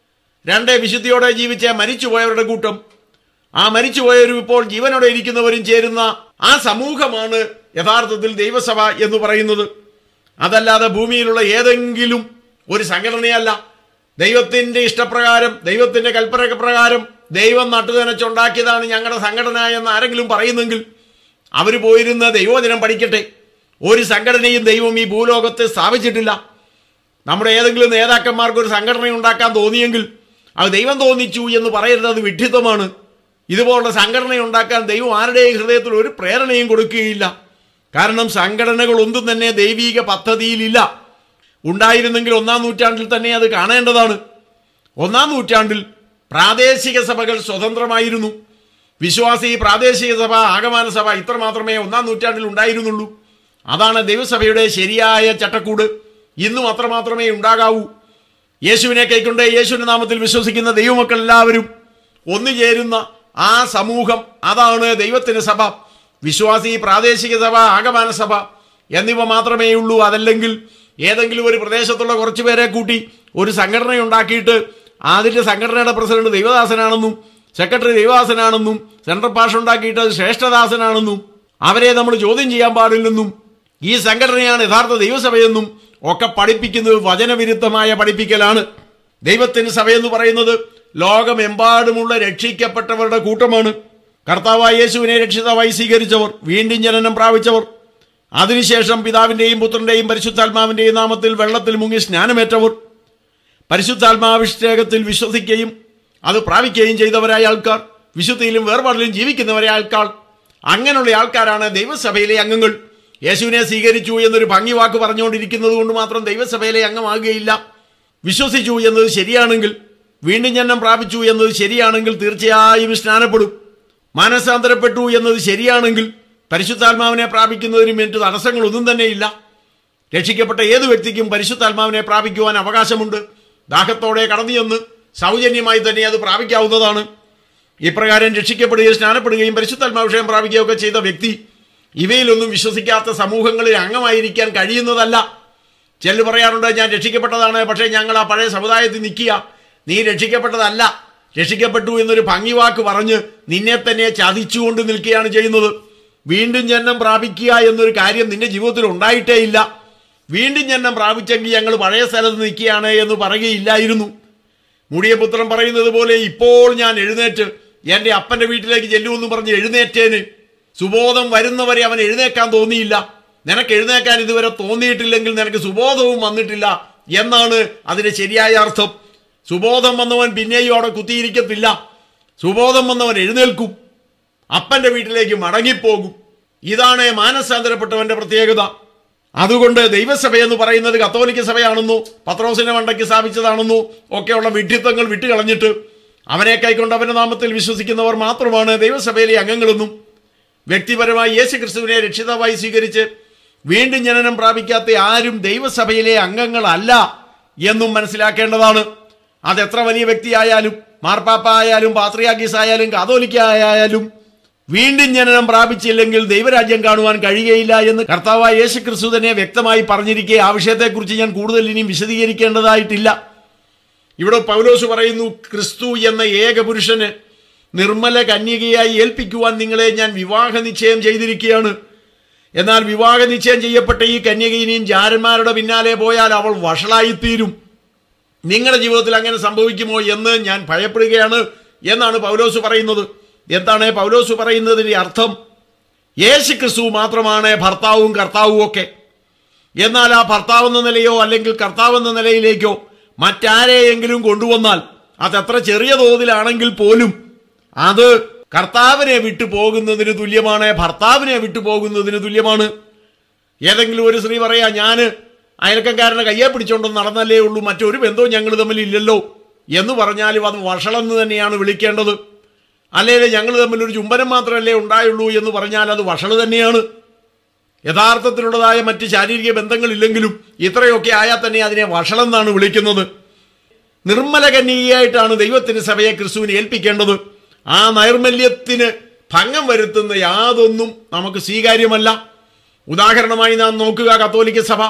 2, വിശുദ്ധിയോടെ ജീവിച്ച മരിച്ചുപോയവരുടെ കൂട്ടം. ആ മരിച്ചുപോയവരും ഇപ്പോൾ ജീവനോടെ ഇരിക്കുന്നവരും ചേരുന്ന ആ സമൂഹമാണ് യഥാർത്ഥത്തിൽ ദൈവസഭ എന്ന് പറയുന്നത്. അതല്ലാതെ ഭൂമിയിലുള്ള ഏതെങ്കിലും ഒരു സംഘടനയല്ല. ദൈവത്തിന്റെ ഇഷ്ടപ്രകാരം, ദൈവത്തിന്റെ കൽപ്പന പ്രകാരം ദൈവം നട്ടുനനച്ചുണ്ടാക്കിയതാണ് ഞങ്ങളുടെ സംഘടന എന്ന് ആരെങ്കിലും പറയുന്നെങ്കിൽ അവർ പോയിരുന്ന ദൈവവചനം പഠിക്കട്ടെ. ഒരു സംഘടനയും ദൈവം ഈ ഭൂലോകത്തെ സ്ഥാപിച്ചിട്ടില്ല. നമ്മുടെ ഏതെങ്കിലും നേതാക്കന്മാർക്ക് ഒരു സംഘടന ഉണ്ടാക്കാൻ തോന്നിയെങ്കിൽ അത് ദൈവം തോന്നിച്ചു എന്ന് പറയരുത്, അത് വിഡ്ഢിത്തമാണ്. ഇതുപോലുള്ള സംഘടന ഉണ്ടാക്കാൻ ദൈവം ആരുടെയും ഹൃദയത്തിൽ ഒരു പ്രേരണയും കൊടുക്കുകയില്ല. കാരണം സംഘടനകൾ ഒന്നും തന്നെ ദൈവീക പദ്ധതിയിലില്ല. ഉണ്ടായിരുന്നെങ്കിൽ 1-ാം നൂറ്റാണ്ടിൽ തന്നെ അത് കാണേണ്ടതാണ്. 1-ാം നൂറ്റാണ്ടിൽ പ്രാദേശിക സഭകൾ സ്വതന്ത്രമായിരുന്നു. വിശ്വാസി, പ്രാദേശിക സഭ, ആഗമന സഭ ഇത്ര മാത്രമേ 1-ാം നൂറ്റാണ്ടിൽ ഉണ്ടായിരുന്നുള്ളൂ. അതാണ് ദൈവസഭയുടെ ശരിയായ ചട്ടക്കൂട്. ഇന്നും അത്രമാത്രമേ ഉണ്ടാകാവൂ. യേശുവിനെ കൈക്കൊണ്ട് യേശുവിന്റെ നാമത്തിൽ വിശ്വസിക്കുന്ന ദൈവമക്കൾ എല്ലാവരും ഒന്നുചേരുന്ന ആ സമൂഹം, അതാണ് ദൈവത്തിന്റെ സഭ. വിശ്വാസി, പ്രാദേശിക സഭ, ആഗമന സഭ എന്നിവ മാത്രമേ ഉള്ളൂ. അതല്ലെങ്കിൽ ഏതെങ്കിലും ഒരു പ്രദേശത്തുള്ള കുറച്ചു പേരെ കൂട്ടി ഒരു സംഘടന ഉണ്ടാക്കിയിട്ട് അതിൻ്റെ സംഘടനയുടെ പ്രസിഡന്റ് ദൈവദാസനാണെന്നും സെക്രട്ടറി ദൈവദാസനാണെന്നും സെൻട്രൽ പാഷ ഉണ്ടാക്കിയിട്ട് അത് ശ്രേഷ്ഠദാസനാണെന്നും അവരെ നമ്മൾ ചോദ്യം ചെയ്യാൻ പാടില്ലെന്നും ഈ സംഘടനയാണ് യഥാർത്ഥ ദൈവസഭയെന്നും ഒക്കെ പഠിപ്പിക്കുന്നത് വചനവിരുദ്ധമായ പഠിപ്പിക്കലാണ്. ദൈവത്തിന് സഭയെന്ന് പറയുന്നത് ലോകമെമ്പാടുമുള്ള രക്ഷിക്കപ്പെട്ടവരുടെ കൂട്ടമാണ്. കർത്താവായ യേശുവിനെ രക്ഷിതാവായി സ്വീകരിച്ചവർ, വീണ്ടും ജനനം പ്രാപിച്ചവർ, അതിനുശേഷം പിതാവിൻ്റെയും പുത്രൻ്റെയും പരിശുദ്ധാത്മാവിൻ്റെയും നാമത്തിൽ വെള്ളത്തിൽ മുങ്ങി സ്നാനമേറ്റവർ, പരിശുദ്ധാത്മാഭിഷേകത്തിൽ വിശ്വസിക്കുകയും അത് പ്രാപിക്കുകയും ചെയ്തവരായ ആൾക്കാർ, വിശുദ്ധിയിലും വേർപാടിലും ജീവിക്കുന്നവരായ ആൾക്കാർ, അങ്ങനെയുള്ള ആൾക്കാരാണ് ദൈവസഭയിലെ അംഗങ്ങൾ. യേശുവിനെ സ്വീകരിച്ചു എന്നൊരു ഭംഗി വാക്ക് പറഞ്ഞുകൊണ്ടിരിക്കുന്നത് കൊണ്ട് മാത്രം ദൈവസഭയിലെ അംഗമാകുകയില്ല. വിശ്വസിച്ചു എന്നത് ശരിയാണെങ്കിൽ, വീണ്ടും ജനനം പ്രാപിച്ചു എന്നത് ശരിയാണെങ്കിൽ തീർച്ചയായും സ്നാനപ്പെടും. മാനസാന്തരപ്പെട്ടു എന്നത് ശരിയാണെങ്കിൽ പരിശുദ്ധാത്മാവിനെ പ്രാപിക്കുന്നതിന് മറ്റ് തടസ്സങ്ങളൊന്നും തന്നെയില്ല. രക്ഷിക്കപ്പെട്ട ഏതു വ്യക്തിക്കും പരിശുദ്ധാത്മാവിനെ പ്രാപിക്കുവാൻ അവകാശമുണ്ട്. ദാഹത്തോടെ കടന്നു ചെന്ന് സൗജന്യമായി തന്നെ അത് പ്രാപിക്കാവുന്നതാണ്. ഇപ്രകാരം രക്ഷിക്കപ്പെടുകയും സ്നാനപ്പെടുകയും പരിശുദ്ധാത്മാഭിഷേകം പ്രാപിക്കുകയൊക്കെ ചെയ്ത വ്യക്തി ഇവയിലൊന്നും വിശ്വസിക്കാത്ത സമൂഹങ്ങളിൽ അംഗമായിരിക്കാൻ കഴിയുന്നതല്ല. ചിലർ പറയാറുണ്ട്, ഞാൻ രക്ഷിക്കപ്പെട്ടതാണ്, പക്ഷേ ഞങ്ങൾ ആ പഴയ സമുദായത്തിൽ നിൽക്കുക. നീ രക്ഷിക്കപ്പെട്ടതല്ല. രക്ഷിക്കപ്പെട്ടു എന്നൊരു ഭംഗിവാക്ക് പറഞ്ഞ് നിന്നെ തന്നെ ചതിച്ചുകൊണ്ട് നിൽക്കുകയാണ് ചെയ്യുന്നത്. വീണ്ടും ജനനം പ്രാപിക്കുക എന്നൊരു കാര്യം നിന്റെ ജീവിതത്തിൽ ഉണ്ടായിട്ടേ ഇല്ല. വീണ്ടും ജനനം പ്രാപിച്ചെങ്കിൽ ഞങ്ങൾ പഴയ സ്ഥലത്ത് നിൽക്കുകയാണ് എന്ന് പറയുകയില്ലായിരുന്നു. മുടിയ പുത്രൻ പറയുന്നത് പോലെ ഇപ്പോൾ ഞാൻ എഴുന്നേറ്റ് എൻ്റെ അപ്പൻ്റെ വീട്ടിലേക്ക് ചെല്ലുമെന്ന് പറഞ്ഞ് എഴുന്നേറ്റേന്. സുബോധം വരുന്നവരെ അവൻ എഴുന്നേക്കാൻ തോന്നിയില്ല. നിനക്ക് എഴുന്നേക്കാൻ ഇതുവരെ തോന്നിയിട്ടില്ലെങ്കിൽ നിനക്ക് സുബോധവും വന്നിട്ടില്ല എന്നാണ് അതിന്റെ ശരിയായ അർത്ഥം. സുബോധം വന്നവൻ പിന്നെയും അവിടെ കുത്തിയിരിക്കത്തില്ല. സുബോധം വന്നവൻ എഴുന്നേൽക്കും, അപ്പന്റെ വീട്ടിലേക്ക് മടങ്ങിപ്പോകും. ഇതാണ് മാനസാന്തരപ്പെട്ടവന്റെ പ്രത്യേകത. അതുകൊണ്ട് ദൈവസഭയെന്ന് പറയുന്നത് കത്തോലിക്ക സഭയാണെന്നോ പത്രോസിന്റെ മണ്ടയ്ക്ക് സ്ഥാപിച്ചതാണെന്നോ ഒക്കെയുള്ള വിഡ്ഢിത്തങ്ങൾ വിട്ടുകളഞ്ഞിട്ട് അവനെ കൈക്കൊണ്ട് അവന്റെ നാമത്തിൽ വിശ്വസിക്കുന്നവർ മാത്രമാണ് ദൈവസഭയിലെ അംഗങ്ങളെന്നും, വ്യക്തിപരമായി യേശു ക്രിസ്തുവിനെ രക്ഷിതാവായി സ്വീകരിച്ച് വീണ്ടും ജനനം പ്രാപിക്കാത്ത ആരും ദൈവസഭയിലെ അംഗങ്ങളല്ല എന്നും മനസ്സിലാക്കേണ്ടതാണ്. അതെത്ര വലിയ വ്യക്തിയായാലും, മാർപ്പാപ്പ ആയാലും, പാത്രിയാർക്കീസ് ആയാലും, കാതോലിക്ക ആയാലും വീണ്ടും ജനനം പ്രാപിച്ചില്ലെങ്കിൽ ദൈവരാജ്യം കാണുവാൻ കഴിയുകയില്ല എന്ന് കർത്താവായ യേശു ക്രിസ്തു തന്നെ വ്യക്തമായി പറഞ്ഞിരിക്കെ ആ വിഷയത്തെക്കുറിച്ച് ഞാൻ കൂടുതൽ ഇനിയും വിശദീകരിക്കേണ്ടതായിട്ടില്ല. ഇവിടെ പൗലോസ് പറയുന്നു, ക്രിസ്തു എന്ന ഏക പുരുഷന് നിർമ്മല കന്യകയായി ഏൽപ്പിക്കുവാൻ നിങ്ങളെ ഞാൻ വിവാഹ നിശ്ചയം ചെയ്തിരിക്കുകയാണ്. എന്നാൽ വിവാഹ നിശ്ചയം ചെയ്യപ്പെട്ട ഈ കന്യക ഇനിയും ജാരന്മാരുടെ പിന്നാലെ പോയാൽ അവൾ വഷളായിത്തീരും. നിങ്ങളുടെ ജീവിതത്തിൽ അങ്ങനെ സംഭവിക്കുമോ എന്ന് ഞാൻ ഭയപ്പെടുകയാണ് എന്നാണ് പൗലോസ് പറയുന്നത്. എന്താണ് പൗലോസ് പറയുന്നതിന്റെ അർത്ഥം? യേശു ക്രിസ്തു മാത്രമാണ് ഭർത്താവും കർത്താവും ഒക്കെ. എന്നാൽ ആ ഭർത്താവെന്ന നിലയോ അല്ലെങ്കിൽ കർത്താവെന്ന നിലയിലേക്കോ മറ്റാരെയെങ്കിലും കൊണ്ടുവന്നാൽ അതെത്ര ചെറിയ തോതിലാണെങ്കിൽ പോലും അത് കർത്താവിനെ വിട്ടു പോകുന്നതിന് തുല്യമാണ്, ഭർത്താവിനെ വിട്ടു പോകുന്നതിന് തുല്യമാണ്. ഏതെങ്കിലും ഒരു സ്ത്രീ പറയാ, ഞാൻ അയൽക്കാരനെ കയ്യെ പിടിച്ചോണ്ടെന്ന് നടന്നല്ലേ ഉള്ളൂ, മറ്റൊരു ബന്ധവും ഞങ്ങൾ തമ്മിൽ ഇല്ലല്ലോ എന്ന് പറഞ്ഞാലും അത് വഷളെന്ന് തന്നെയാണ് വിളിക്കേണ്ടത്. അല്ലെങ്കിൽ ഞങ്ങൾ തമ്മിൽ ഒരു ചുംബനം മാത്രമല്ലേ ഉണ്ടായുള്ളൂ എന്ന് പറഞ്ഞാൽ അത് വഷള് തന്നെയാണ്. യഥാർത്ഥത്തിലുള്ളതായ മറ്റ് ശാരീരിക ബന്ധങ്ങളില്ലെങ്കിലും ഇത്രയൊക്കെ ആയാൽ തന്നെ അതിനെ വഷളെന്നാണ് വിളിക്കുന്നത്. നിർമ്മല കന്യകയായിട്ടാണ് ദൈവത്തിന് സഭയെ ക്രിസ്തുവിനെ ഏൽപ്പിക്കേണ്ടത്. ആ നൈർമല്യത്തിന് ഭംഗം വരുത്തുന്ന യാതൊന്നും നമുക്ക് സ്വീകാര്യമല്ല. ഉദാഹരണമായി നാം നോക്കുക, കത്തോലിക്ക സഭ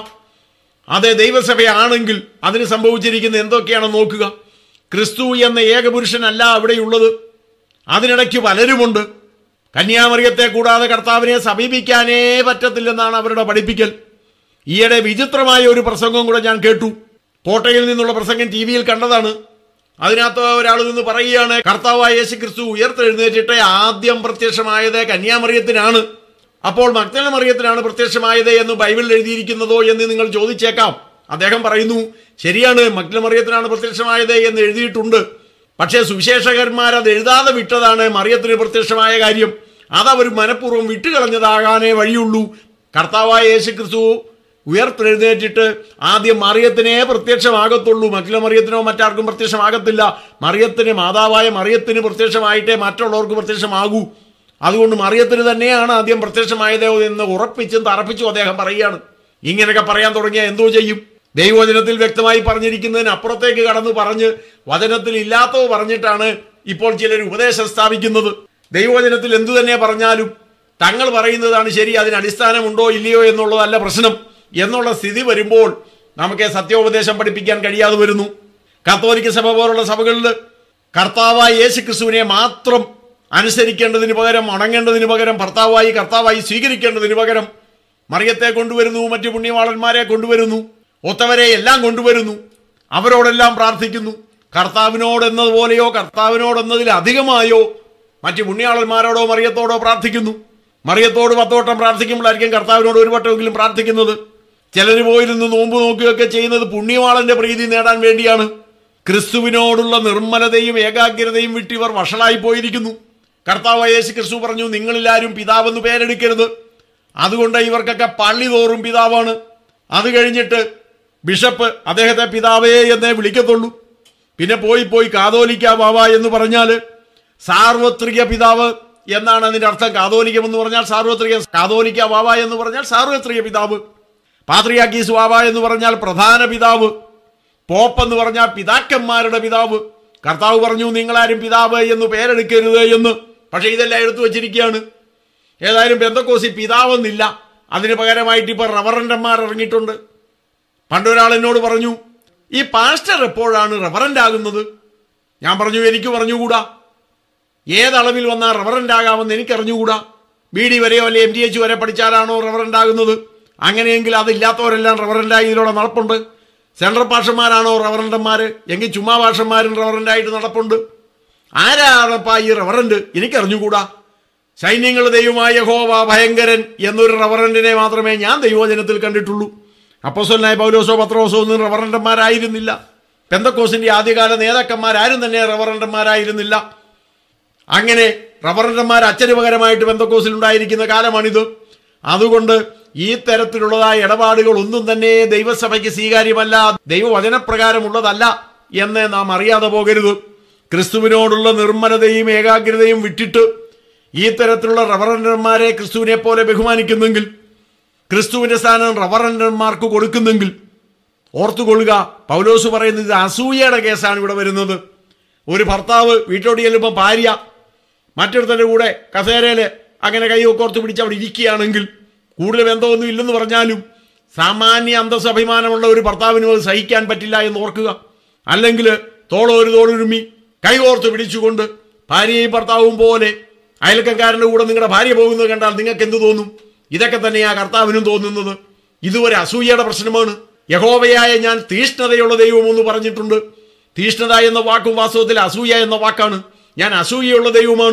അത് ദൈവസഭയാണെങ്കിൽ അതിന് സംഭവിച്ചിരിക്കുന്ന എന്തൊക്കെയാണെന്ന് നോക്കുക. ക്രിസ്തു എന്ന ഏകപുരുഷനല്ല അവിടെയുള്ളത്, അതിനിടയ്ക്ക് പലരുമുണ്ട്. കന്യാമറിയത്തെ കൂടാതെ കർത്താവിനെ സമീപിക്കാനേ പറ്റത്തില്ലെന്നാണ് അവരുടെ പഠിപ്പിക്കൽ. ഈയിടെ വിചിത്രമായ ഒരു പ്രസംഗം കൂടെ ഞാൻ കേട്ടു. കോട്ടയിൽ നിന്നുള്ള പ്രസംഗം TV-യിൽ കണ്ടതാണ്. അതിനകത്ത് ഒരാൾ നിന്ന് പറയുകയാണ്, കർത്താവായ യേശു ക്രിസ്തു ഉയർത്തെഴുന്നേറ്റിട്ട് ആദ്യം പ്രത്യക്ഷമായത് കന്യാമറിയത്തിനാണ്. അപ്പോൾ മഗ്ദലന മറിയത്തിനാണ് പ്രത്യക്ഷമായത് എന്ന് ബൈബിളിൽ എഴുതിയിരിക്കുന്നതോ എന്ന് നിങ്ങൾ ചോദിച്ചേക്കാം. അദ്ദേഹം പറയുന്നു, ശരിയാണ്, മഗ്ദല മറിയത്തിനാണ് പ്രത്യക്ഷമായത് എന്ന് എഴുതിയിട്ടുണ്ട്. പക്ഷേ സുവിശേഷകന്മാർ അത് എഴുതാതെ വിട്ടതാണ് മറിയത്തിന് പ്രത്യക്ഷമായ കാര്യം. അതവർ മനഃപൂർവ്വം വിട്ടുകളഞ്ഞതാകാനേ വഴിയുള്ളൂ. കർത്താവായ യേശുക്രിസ്തു ഉയർത്തെഴുന്നേറ്റിട്ട് ആദ്യം മറിയത്തിനേ പ്രത്യക്ഷമാകത്തുള്ളൂ. മഗ്ദല മറിയത്തിനോ മറ്റാർക്കും പ്രത്യക്ഷമാകത്തില്ല. മറിയത്തിന്, മാതാവായ മറിയത്തിന് പ്രത്യക്ഷമായിട്ടേ മറ്റുള്ളവർക്ക് പ്രത്യക്ഷമാകൂ. അതുകൊണ്ട് മറിയത്തിന് തന്നെയാണ് ആദ്യം പ്രത്യക്ഷമായത് എന്ന് ഉറപ്പിച്ചും തറപ്പിച്ചും അദ്ദേഹം പറയുകയാണ്. ഇങ്ങനെയൊക്കെ പറയാൻ തുടങ്ങിയാൽ എന്തോ ചെയ്യും? ദൈവവചനത്തിൽ വ്യക്തമായി പറഞ്ഞിരിക്കുന്നതിന് അപ്പുറത്തേക്ക് കടന്നു പറഞ്ഞ് വചനത്തിൽ ഇല്ലാത്തത് പറഞ്ഞിട്ടാണ് ഇപ്പോൾ ചിലർ ഉപദേശം സ്ഥാപിക്കുന്നത്. ദൈവവചനത്തിൽ എന്തു തന്നെ പറഞ്ഞാലും തങ്ങൾ പറയുന്നതാണ് ശരി, അതിന് അടിസ്ഥാനമുണ്ടോ ഇല്ലയോ എന്നുള്ളതല്ല പ്രശ്നം എന്നുള്ള സ്ഥിതി വരുമ്പോൾ നമുക്ക് സത്യോപദേശം പഠിപ്പിക്കാൻ കഴിയാതെ വരുന്നു. കത്തോലിക്ക സഭ പോലുള്ള സഭകളിൽ കർത്താവായ യേശുക്രിസ്തുവിനെ മാത്രം അനുസരിക്കേണ്ടതിന് പകരം, അണങ്ങേണ്ടതിന് പകരം, കർത്താവായി സ്വീകരിക്കേണ്ടതിന് പകരം മറിയത്തെ കൊണ്ടുവരുന്നു, മറ്റു പുണ്യവാളന്മാരെ കൊണ്ടുവരുന്നു, ഒത്തവരെ എല്ലാം കൊണ്ടുവരുന്നു, അവരോടെല്ലാം പ്രാർത്ഥിക്കുന്നു. കർത്താവിനോടെന്നതുപോലെയോ കർത്താവിനോടെന്നതിൽ അധികമായോ മറ്റു പുണ്യാളന്മാരോടോ മറിയത്തോടോ പ്രാർത്ഥിക്കുന്നു. മറിയത്തോട് 10 വട്ടം പ്രാർത്ഥിക്കുമ്പോഴായിരിക്കും കർത്താവിനോട് ഒരു വട്ടമെങ്കിലും പ്രാർത്ഥിക്കുന്നത്. ചിലർ പോയിരുന്നു നോമ്പ് നോക്കുകയൊക്കെ ചെയ്യുന്നത് പുണ്യവാളന്റെ പ്രീതി നേടാൻ വേണ്ടിയാണ്. ക്രിസ്തുവിനോടുള്ള നിർമ്മലതയും ഏകാഗ്രതയും വിട്ടിവർ വഷളായി പോയിരിക്കുന്നു. കർത്താവായ യേശു ക്രിസ്തു പറഞ്ഞു, നിങ്ങളിലാരും പിതാവെന്ന് പേരെടുക്കരുത്. അതുകൊണ്ട് ഇവർക്കൊക്കെ പള്ളി തോറും പിതാവാണ്. അത് കഴിഞ്ഞിട്ട് ബിഷപ്പ് അദ്ദേഹത്തെ പിതാവേ എന്നേ വിളിക്കത്തുള്ളൂ. പിന്നെ പോയി കാതോലിക്ക ബാവ എന്ന് പറഞ്ഞാൽ സാർവത്രിക പിതാവ് എന്നാണ് അതിന്റെ അർത്ഥം. കാതോലിക്കം എന്ന് പറഞ്ഞാൽ സാർവത്രിക, കാതോലിക്ക ബാവ എന്ന് പറഞ്ഞാൽ സാർവത്രിക പിതാവ്, പാത്രിയാക്കീസ് ബാവ എന്ന് പറഞ്ഞാൽ പ്രധാന പിതാവ്, പോപ്പ് എന്ന് പറഞ്ഞാൽ പിതാക്കന്മാരുടെ പിതാവ്. കർത്താവ് പറഞ്ഞു, നിങ്ങളാരും പിതാവ് എന്ന് പേരെടുക്കരുത് എന്ന്. പക്ഷെ ഇതെല്ലാം എടുത്തു വച്ചിരിക്കുകയാണ്. ഏതായാലും പെന്തക്കോസിൽ പിതാവെന്നില്ല, അതിന് പകരമായിട്ട് ഇപ്പൊ റവറന്റന്മാർ ഇറങ്ങിയിട്ടുണ്ട്. പണ്ടൊരാൾ എന്നോട് പറഞ്ഞു, ഈ പാസ്റ്റർ എപ്പോഴാണ് റവറന്റ് ആകുന്നത്? ഞാൻ പറഞ്ഞു, എനിക്ക് പറഞ്ഞുകൂടാ. ഏതളവിൽ വന്നാൽ റവറന്റ് ആകാമെന്ന് എനിക്കറിഞ്ഞുകൂടാ. BD വരെയോ അല്ലെ MTH വരെ പഠിച്ചാലാണോ റവറന്റ് ആകുന്നത്? അങ്ങനെയെങ്കിൽ അതില്ലാത്തവരെല്ലാം റവറന്റായി ഇതിലൂടെ നടപ്പുണ്ട്. സെൻട്രൽ പാഷന്മാരാണോ റവറന്റന്മാർ? എങ്കിൽ ചുമ്മാ പാഷന്മാരും റവറന്റായിട്ട് നടപ്പുണ്ട്. ആരാണപ്പാ ഈ റവറന്റ്? എനിക്കറിഞ്ഞുകൂടാ. സൈന്യങ്ങളുടെ ദൈവമായ യഹോവ ഭയങ്കരൻ എന്നൊരു റവറന്റിനെ മാത്രമേ ഞാൻ ദൈവവചനത്തിൽ കണ്ടിട്ടുള്ളൂ. അപ്പോസ്തലനായ പൗലോസോ പത്രോസോ ഒന്നും റവറന്റന്മാരായിരുന്നില്ല. പെന്തക്കോസിന്റെ ആദ്യകാല നേതാക്കന്മാരാരും തന്നെ റവറന്റന്മാരായിരുന്നില്ല. അങ്ങനെ റവറന്റന്മാർ അച്ഛന് പകരമായിട്ട് പെന്തക്കോസിൽ ഉണ്ടായിരിക്കുന്ന കാലമാണിത്. അതുകൊണ്ട് ഈ തരത്തിലുള്ളതായ ഇടപാടുകൾ ഒന്നും തന്നെ ദൈവസഭയ്ക്ക് സ്വീകാര്യമല്ല, ദൈവവചനപ്രകാരമുള്ളതല്ല എന്ന് നാം അറിയാതെ പോകരുത്. ക്രിസ്തുവിനോടുള്ള നിർമ്മലതയും ഏകാഗ്രതയും വിട്ടിട്ട് ഈ തരത്തിലുള്ള റവറന്റന്മാരെ ക്രിസ്തുവിനെ പോലെ ബഹുമാനിക്കുന്നെങ്കിൽ, ക്രിസ്തുവിന്റെ സ്ഥാനം റവറന്റന്മാർക്ക് കൊടുക്കുന്നെങ്കിൽ ഓർത്തുകൊള്ളുക, പൗലോസ് പറയുന്നത് ഇത് അസൂയയുടെ കേസാണ് ഇവിടെ വരുന്നത്. ഒരു ഭർത്താവ് വീട്ടോട് ചെല്ലുമ്പോൾ ഭാര്യ മറ്റൊരുത്തൻ്റെ കൂടെ കസേരയിൽ അങ്ങനെ കൈയൊക്കെ ഓർത്ത് പിടിച്ച് അവിടെ ഇരിക്കുകയാണെങ്കിൽ, കൂടുതൽ ബന്ധമൊന്നും ഇല്ലെന്ന് പറഞ്ഞാലും സാമാന്യ അന്തസ്സഭിമാനമുള്ള ഒരു ഭർത്താവിനും അത് സഹിക്കാൻ പറ്റില്ല എന്ന് ഓർക്കുക. അല്ലെങ്കിൽ തോളൊരുമി കൈകോർത്ത് പിടിച്ചുകൊണ്ട് ഭാര്യയും ഭർത്താവും പോലെ അയൽക്കാരൻ്റെ കൂടെ നിങ്ങളുടെ ഭാര്യ പോകുന്നത് കണ്ടാൽ നിങ്ങൾക്ക് എന്ത് തോന്നും? ഇതൊക്കെ തന്നെയാണ് കർത്താവിനും തോന്നുന്നത്. ഇതുവരെ അസൂയയുടെ പ്രശ്നമാണ്. യഹോവയായ ഞാൻ തീഷ്ണതയുള്ള ദൈവമെന്ന് പറഞ്ഞിട്ടുണ്ട്. തീഷ്ണത എന്ന വാക്കും വാസ്തവത്തിൽ അസൂയ എന്ന വാക്കാണ്. ഞാൻ അസൂയയുള്ള ദൈവമാണ്.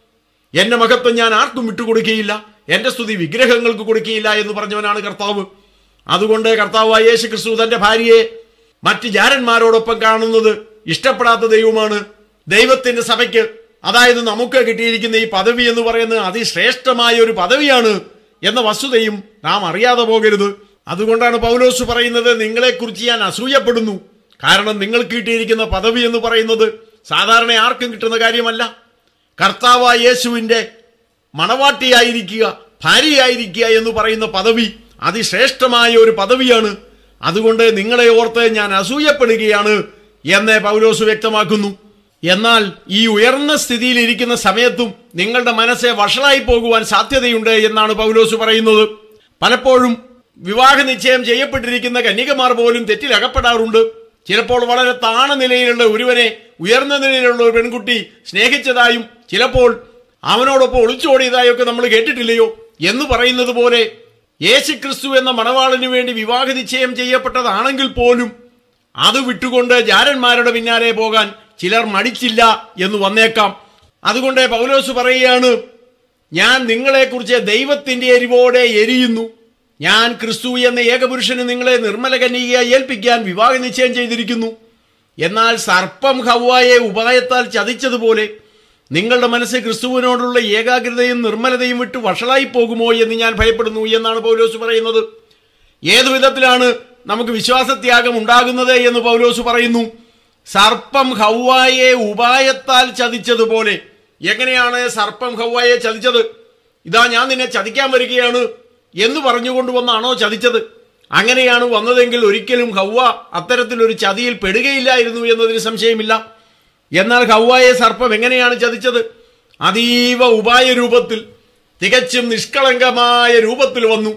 എന്റെ മഹത്വം ഞാൻ ആർക്കും വിട്ടുകൊടുക്കുകയില്ല, എന്റെ സ്തുതി വിഗ്രഹങ്ങൾക്ക് കൊടുക്കുകയില്ല എന്ന് പറഞ്ഞവനാണ് കർത്താവ്. അതുകൊണ്ട് കർത്താവായ യേശു ക്രിസ്തു തന്റെ ഭാര്യയെ മറ്റ് ജാരന്മാരോടൊപ്പം കാണുന്നത് ഇഷ്ടപ്പെടാത്ത ദൈവമാണ്. ദൈവത്തിന്റെ സഭയ്ക്ക്, അതായത് നമുക്ക് കിട്ടിയിരിക്കുന്ന ഈ പദവി എന്ന് പറയുന്നത് അതിശ്രേഷ്ഠമായ ഒരു പദവിയാണ് എന്ന വസ്തുതയും നാം അറിയാതെ പോകരുത്. അതുകൊണ്ടാണ് പൗലോസ് പറയുന്നത്, നിങ്ങളെക്കുറിച്ച് ഞാൻ അസൂയപ്പെടുന്നു. കാരണം നിങ്ങൾക്ക് കിട്ടിയിരിക്കുന്ന പദവി എന്ന് പറയുന്നത് സാധാരണ ആർക്കും കിട്ടുന്ന കാര്യമല്ല. കർത്താവായ യേശുവിൻ്റെ മണവാട്ടിയായിരിക്കുക, ഭാര്യയായിരിക്കുക എന്ന് പറയുന്ന പദവി അതിശ്രേഷ്ഠമായ ഒരു പദവിയാണ്. അതുകൊണ്ട് നിങ്ങളെ ഓർത്ത് ഞാൻ അസൂയപ്പെടുകയാണ് എന്ന് പൗലോസ് വ്യക്തമാക്കുന്നു. എന്നാൽ ഈ ഉയർന്ന സ്ഥിതിയിൽ ഇരിക്കുന്ന സമയത്തും നിങ്ങളുടെ മനസ്സെ വഷളായി പോകുവാൻ സാധ്യതയുണ്ട് എന്നാണ് പൗലോസ് പറയുന്നത്. പലപ്പോഴും വിവാഹ നിശ്ചയം ചെയ്യപ്പെട്ടിരിക്കുന്ന കന്യകമാർ പോലും തെറ്റിലകപ്പെടാറുണ്ട്. ചിലപ്പോൾ വളരെ താണ നിലയിലുള്ള ഒരുവനെ ഉയർന്ന നിലയിലുള്ള ഒരു പെൺകുട്ടി സ്നേഹിച്ചതായും ചിലപ്പോൾ അവനോടൊപ്പം ഒളിച്ചോടിയതായും ഒക്കെ നമ്മൾ കേട്ടിട്ടില്ലയോ? എന്ന് പറയുന്നത് പോലെ യേശുക്രിസ്തു എന്ന മണവാളന് വേണ്ടി വിവാഹ നിശ്ചയം ചെയ്യപ്പെട്ടതാണെങ്കിൽ പോലും അത് വിട്ടുകൊണ്ട് ജാരന്മാരുടെ പിന്നാലെ പോകാൻ ചിലർ മടിച്ചില്ല എന്ന് വന്നേക്കാം. അതുകൊണ്ട് പൗലോസ് പറയുകയാണ്, ഞാൻ നിങ്ങളെക്കുറിച്ച് ദൈവത്തിന്റെ എരിവോടെ എരിയുന്നു. ഞാൻ ക്രിസ്തു എന്ന ഏകപുരുഷന് നിങ്ങളെ നിർമ്മല കന്യകയായി ഏൽപ്പിക്കാൻ വിവാഹ നിശ്ചയം ചെയ്തിരിക്കുന്നു. എന്നാൽ സർപ്പം ഹവ്വായെ ഉപായത്താൽ ചതിച്ചതുപോലെ നിങ്ങളുടെ മനസ്സ് ക്രിസ്തുവിനോടുള്ള ഏകാഗ്രതയും നിർമ്മലതയും വിട്ട് വഷളായി പോകുമോ എന്ന് ഞാൻ ഭയപ്പെടുന്നു എന്നാണ് പൗലോസ് പറയുന്നത്. ഏതു വിധത്തിലാണ് നമുക്ക് വിശ്വാസത്യാഗം ഉണ്ടാകുന്നത് എന്ന് പൗലോസ് പറയുന്നു. സർപ്പം ഹവ്വായെ ഉപായത്താൽ ചതിച്ചതുപോലെ. എങ്ങനെയാണ് സർപ്പം ഹവ്വായെ ചതിച്ചത്? ഇതാ ഞാൻ നിന്നെ ചതിക്കാൻ വരികയാണ് എന്ന് പറഞ്ഞുകൊണ്ടുവന്നാണോ ചതിച്ചത്? അങ്ങനെയാണ് വന്നതെങ്കിൽ ഒരിക്കലും ഹവ്വ അത്തരത്തിലൊരു ചതിയിൽ പെടുകയില്ലായിരുന്നു എന്നതിന് സംശയമില്ല. എന്നാൽ ഹവ്വായെ സർപ്പം എങ്ങനെയാണ് ചതിച്ചത്? അതീവ ഉപായ രൂപത്തിൽ, തികച്ചും നിഷ്കളങ്കമായ രൂപത്തിൽ വന്നു.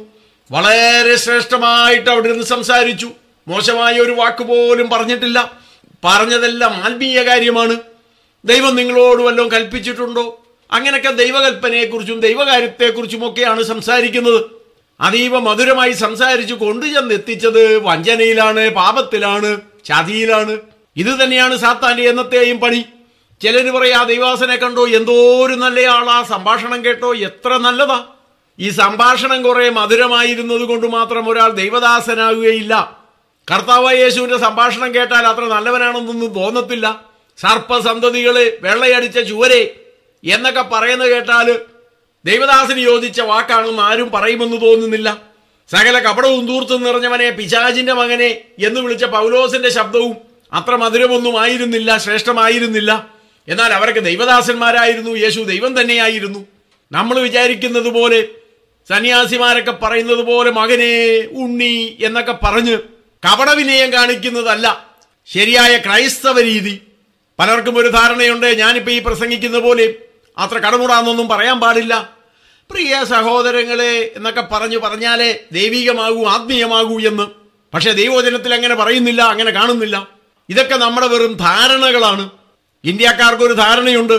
വളരെ ശ്രേഷ്ഠമായിട്ട് അവിടെ നിന്ന് സംസാരിച്ചു. മോശമായ ഒരു വാക്കുപോലും പറഞ്ഞിട്ടില്ല. പറഞ്ഞതെല്ലാം ആത്മീയ കാര്യമാണ്. ദൈവം നിങ്ങളോട് വല്ലതും കൽപ്പിച്ചിട്ടുണ്ടോ? അങ്ങനെയൊക്കെ ദൈവകൽപ്പനയെക്കുറിച്ചും ദൈവകാര്യത്തെക്കുറിച്ചും ഒക്കെയാണ് സംസാരിക്കുന്നത്. അതീവ മധുരമായി സംസാരിച്ചു കൊണ്ടുചെന്ന് എത്തിച്ചത് വഞ്ചനയിലാണ്, പാപത്തിലാണ്, ചതിയിലാണ്. ഇത് തന്നെയാണ് സാത്താന്റെ എന്നത്തെയും പണി. ചിലർ പറയാ, ദൈവാസനെ കണ്ടോ, എന്തോ ഒരു നല്ലയാളാ, സംഭാഷണം കേട്ടോ, എത്ര നല്ലതാ. ഈ സംഭാഷണം കുറെ മധുരമായിരുന്നത് കൊണ്ട് മാത്രം ഒരാൾ ദൈവദാസനാകുകയില്ല. കർത്താവായ യേശുവിന്റെ സംഭാഷണം കേട്ടാൽ അത്ര നല്ലവനാണെന്നൊന്നും തോന്നത്തില്ല. സർപ്പസന്തതികളെ, വെള്ളയടിച്ച ചുവരെ എന്നൊക്കെ പറയുന്നത് കേട്ടാൽ ദൈവദാസന് യോജിച്ച വാക്കാണെന്ന് ആരും പറയുമെന്ന് തോന്നുന്നില്ല. സകല കപടവും തൂർത്തും നിറഞ്ഞവനെ, പിശാചിന്റെ മകനെ എന്ന് വിളിച്ച പൗലോസിന്റെ ശബ്ദവും അത്ര മധുരമൊന്നും ആയിരുന്നില്ല, ശ്രേഷ്ഠമായിരുന്നില്ല. എന്നാൽ അവരൊക്കെ ദൈവദാസന്മാരായിരുന്നു. യേശു ദൈവം തന്നെയായിരുന്നു. നമ്മൾ വിചാരിക്കുന്നത് പോലെ, സന്യാസിമാരൊക്കെ പറയുന്നത് പോലെ മകനെ, ഉണ്ണി എന്നൊക്കെ പറഞ്ഞ് കപടവിനയം കാണിക്കുന്നതല്ല ശരിയായ ക്രൈസ്തവ രീതി. പലർക്കും ഒരു ധാരണയുണ്ട്, ഞാനിപ്പോ ഈ പ്രസംഗിക്കുന്ന പോലെ അത്ര കടമുടാന്നൊന്നും പറയാൻ പാടില്ല, പ്രിയ സഹോദരങ്ങളെ എന്നൊക്കെ പറഞ്ഞാലേ ദൈവികമാകൂ, ആത്മീയമാകൂ എന്ന്. പക്ഷെ ദൈവവചനത്തിൽ അങ്ങനെ പറയുന്നില്ല, അങ്ങനെ കാണുന്നില്ല. ഇതൊക്കെ നമ്മുടെ വെറും ധാരണകളാണ്. ഇന്ത്യക്കാർക്കൊരു ധാരണയുണ്ട്,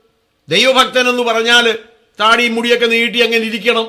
ദൈവഭക്തൻ എന്ന് പറഞ്ഞാൽ താടി മുടിയൊക്കെ നീട്ടി അങ്ങനെ ഇരിക്കണം,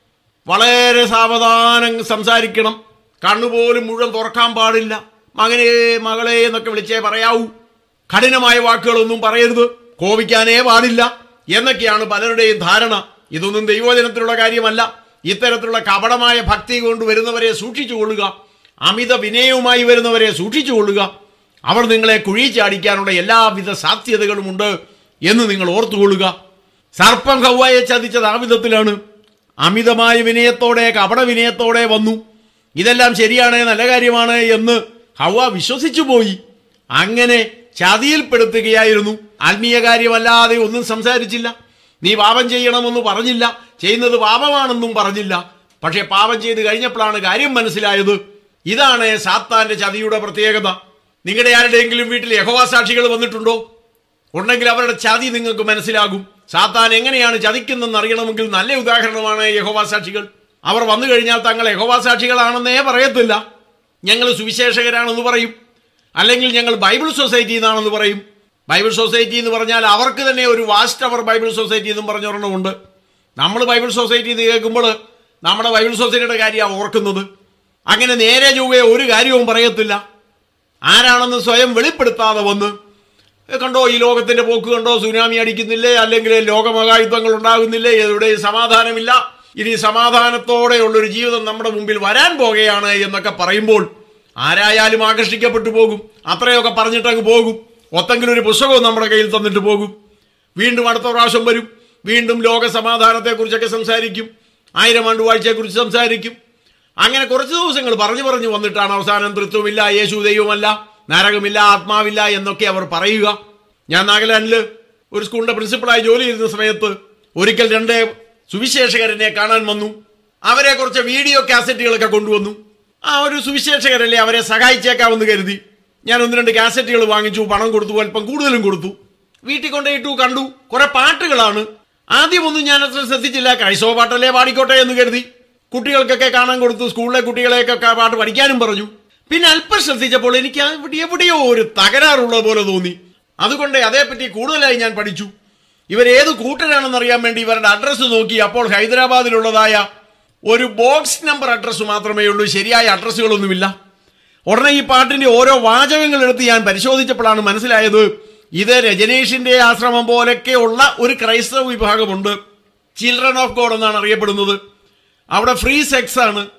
വളരെ സാവധാനം സംസാരിക്കണം, കണ്ണുപോലും മുഴുവൻ തുറക്കാൻ പാടില്ല, മകനെ മകളെ എന്നൊക്കെ വിളിച്ചേ പറയാവൂ, കഠിനമായ വാക്കുകളൊന്നും പറയരുത്, കോപിക്കാനേ പാടില്ല എന്നൊക്കെയാണ് പലരുടെയും ധാരണ. ഇതൊന്നും ദൈവവചനത്തിലുള്ള കാര്യമല്ല. ഇത്തരത്തിലുള്ള കപടമായ ഭക്തി കൊണ്ട് വരുന്നവരെ സൂക്ഷിച്ചു കൊള്ളുക, അമിത വിനയവുമായി വരുന്നവരെ സൂക്ഷിച്ചു കൊള്ളുക. അവർ നിങ്ങളെ കുഴി ചാടിക്കാനുള്ള എല്ലാവിധ സാധ്യതകളുമുണ്ട് എന്ന് നിങ്ങൾ ഓർത്തുകൊള്ളുക. സർപ്പം ഹവ്വായെ ചതിച്ചത് ആ വിധത്തിലാണ്. അമിതമായ വിനയത്തോടെ, കപട വിനയത്തോടെ വന്നു. ഇതെല്ലാം ശരിയാണ്, നല്ല കാര്യമാണ് എന്ന് ഹവ്വ വിശ്വസിച്ചു പോയി. അങ്ങനെ ചതിയിൽപ്പെടുത്തുകയായിരുന്നു. ആത്മീയ കാര്യമല്ലാതെ ഒന്നും സംസാരിച്ചില്ല. നീ പാപം ചെയ്യണമെന്ന് പറഞ്ഞില്ല, ചെയ്യുന്നത് പാപമാണെന്നും പറഞ്ഞില്ല. പക്ഷെ പാപം ചെയ്ത് കഴിഞ്ഞപ്പോഴാണ് കാര്യം മനസ്സിലായത്. ഇതാണ് സാത്താന്റെ ചതിയുടെ പ്രത്യേകത. നിങ്ങളുടെ ആരുടെയെങ്കിലും വീട്ടിൽ യഹോവ സാക്ഷികൾ വന്നിട്ടുണ്ടോ? ഉണ്ടെങ്കിൽ അവരുടെ ചതി നിങ്ങൾക്ക് മനസ്സിലാകും. സാത്താൻ എങ്ങനെയാണ് ചതിക്കുന്നതെന്ന് അറിയണമെങ്കിൽ നല്ല ഉദാഹരണമാണ് യഹോവ സാക്ഷികൾ. അവർ വന്നു കഴിഞ്ഞാൽ തങ്ങൾ യഹോവ സാക്ഷികളാണെന്നേ പറയത്തില്ല. ഞങ്ങൾ സുവിശേഷകരാണെന്ന് പറയും, അല്ലെങ്കിൽ ഞങ്ങൾ ബൈബിൾ സൊസൈറ്റി എന്നാണെന്ന് പറയും. ബൈബിൾ സൊസൈറ്റി എന്ന് പറഞ്ഞാൽ അവർക്ക് തന്നെ ഒരു വാസ്റ്റ് അവർ ബൈബിൾ സൊസൈറ്റി എന്നും പറഞ്ഞൊരെണ്ണമുണ്ട്. നമ്മൾ ബൈബിൾ സൊസൈറ്റി എന്ന് കേൾക്കുമ്പോൾ നമ്മുടെ ബൈബിൾ സൊസൈറ്റിയുടെ കാര്യമാണ് ഓർക്കുന്നത്. അങ്ങനെ നേരെ ചൊവ്വേ ഒരു കാര്യവും പറയത്തില്ല. ആരാണെന്ന് സ്വയം വെളിപ്പെടുത്താതെ വന്ന്, കണ്ടോ ഈ ലോകത്തിന്റെ പോക്ക് കണ്ടോ, സുനാമി അടിക്കുന്നില്ലേ, അല്ലെങ്കിൽ ലോകമഹായുദ്ധങ്ങൾ ഉണ്ടാകുന്നില്ലേ, എവിടെയും സമാധാനമില്ല, ഇനി സമാധാനത്തോടെയുള്ളൊരു ജീവിതം നമ്മുടെ മുമ്പിൽ വരാൻ പോകുകയാണ് എന്നൊക്കെ പറയുമ്പോൾ ആരായാലും ആകർഷിക്കപ്പെട്ടു പോകും. അത്രയൊക്കെ പറഞ്ഞിട്ടങ്ങ് പോകും. ഒത്തെങ്കിലും ഒരു പുസ്തകവും നമ്മുടെ കയ്യിൽ തന്നിട്ട് പോകും. വീണ്ടും അടുത്ത പ്രാവശ്യം വരും, വീണ്ടും ലോക സമാധാനത്തെക്കുറിച്ചൊക്കെ സംസാരിക്കും, 1000 ആണ്ട് വാഴ്ചയെക്കുറിച്ച് സംസാരിക്കും. അങ്ങനെ കുറച്ച് ദിവസങ്ങൾ പറഞ്ഞു വന്നിട്ടാണ് അവസാനം തൃത്വമില്ല, യേശു ദൈവമല്ല, നരകമില്ല, ആത്മാവില്ല എന്നൊക്കെ അവർ പറയുക. ഞാൻ നാഗാലാൻഡിൽ ഒരു സ്കൂളിന്റെ പ്രിൻസിപ്പളായി ജോലി ചെയ്യുന്ന സമയത്ത് ഒരിക്കൽ 2 സുവിശേഷകരനെ കാണാൻ വന്നു. അവരെ കുറച്ച് വീഡിയോ കാസറ്റുകളൊക്കെ കൊണ്ടുവന്നു. ആ ഒരു സുവിശേഷകരല്ലേ, അവരെ സഹായിച്ചേക്കാമെന്ന് കരുതി ഞാൻ 1-2 കാസറ്റുകൾ വാങ്ങിച്ചു, പണം കൊടുത്തു, അല്പം കൂടുതലും കൊടുത്തു. വീട്ടിൽ കൊണ്ടുപോയിട്ടു, കണ്ടു. കുറെ പാട്ടുകളാണ്. ആദ്യമൊന്നും ഞാൻ അത്ര ശ്രദ്ധിച്ചില്ല, ക്രൈസ്തവ പാട്ടല്ലേ പാടിക്കോട്ടെ എന്ന് കരുതി. കുട്ടികൾക്കൊക്കെ കാണാൻ കൊടുത്തു, സ്കൂളിലെ കുട്ടികളെയൊക്കെ പാട്ട് പഠിക്കാനും പറഞ്ഞു. പിന്നെ അല്പം ശ്രദ്ധിച്ചപ്പോൾ എനിക്ക് എവിടെയോ ഒരു തകരാറുള്ള പോലെ തോന്നി. അതുകൊണ്ട് അതേപ്പറ്റി കൂടുതലായി ഞാൻ പഠിച്ചു. ഇവരേത് കൂട്ടരാണെന്ന് അറിയാൻ വേണ്ടി ഇവരുടെ അഡ്രസ്സ് നോക്കി. അപ്പോൾ ഹൈദരാബാദിലുള്ളതായ ഒരു ബോക്സ് നമ്പർ അഡ്രസ്സ് മാത്രമേ ഉള്ളൂ, ശരിയായ അഡ്രസ്സുകളൊന്നുമില്ല. ഉടനെ ഈ പാട്ടിന്റെ ഓരോ വാചകങ്ങൾ എടുത്ത് ഞാൻ പരിശോധിച്ചപ്പോഴാണ് മനസ്സിലായത്, ഇത് രജനീഷിന്റെ ആശ്രമം പോലൊക്കെ ഉള്ള ഒരു ക്രൈസ്തവ വിഭാഗമുണ്ട്. ചിൽഡ്രൻ ഓഫ് ഗോഡ് എന്നാണ് അറിയപ്പെടുന്നത്. അവിടെ ഫ്രീ സെക്സ് ആണ്,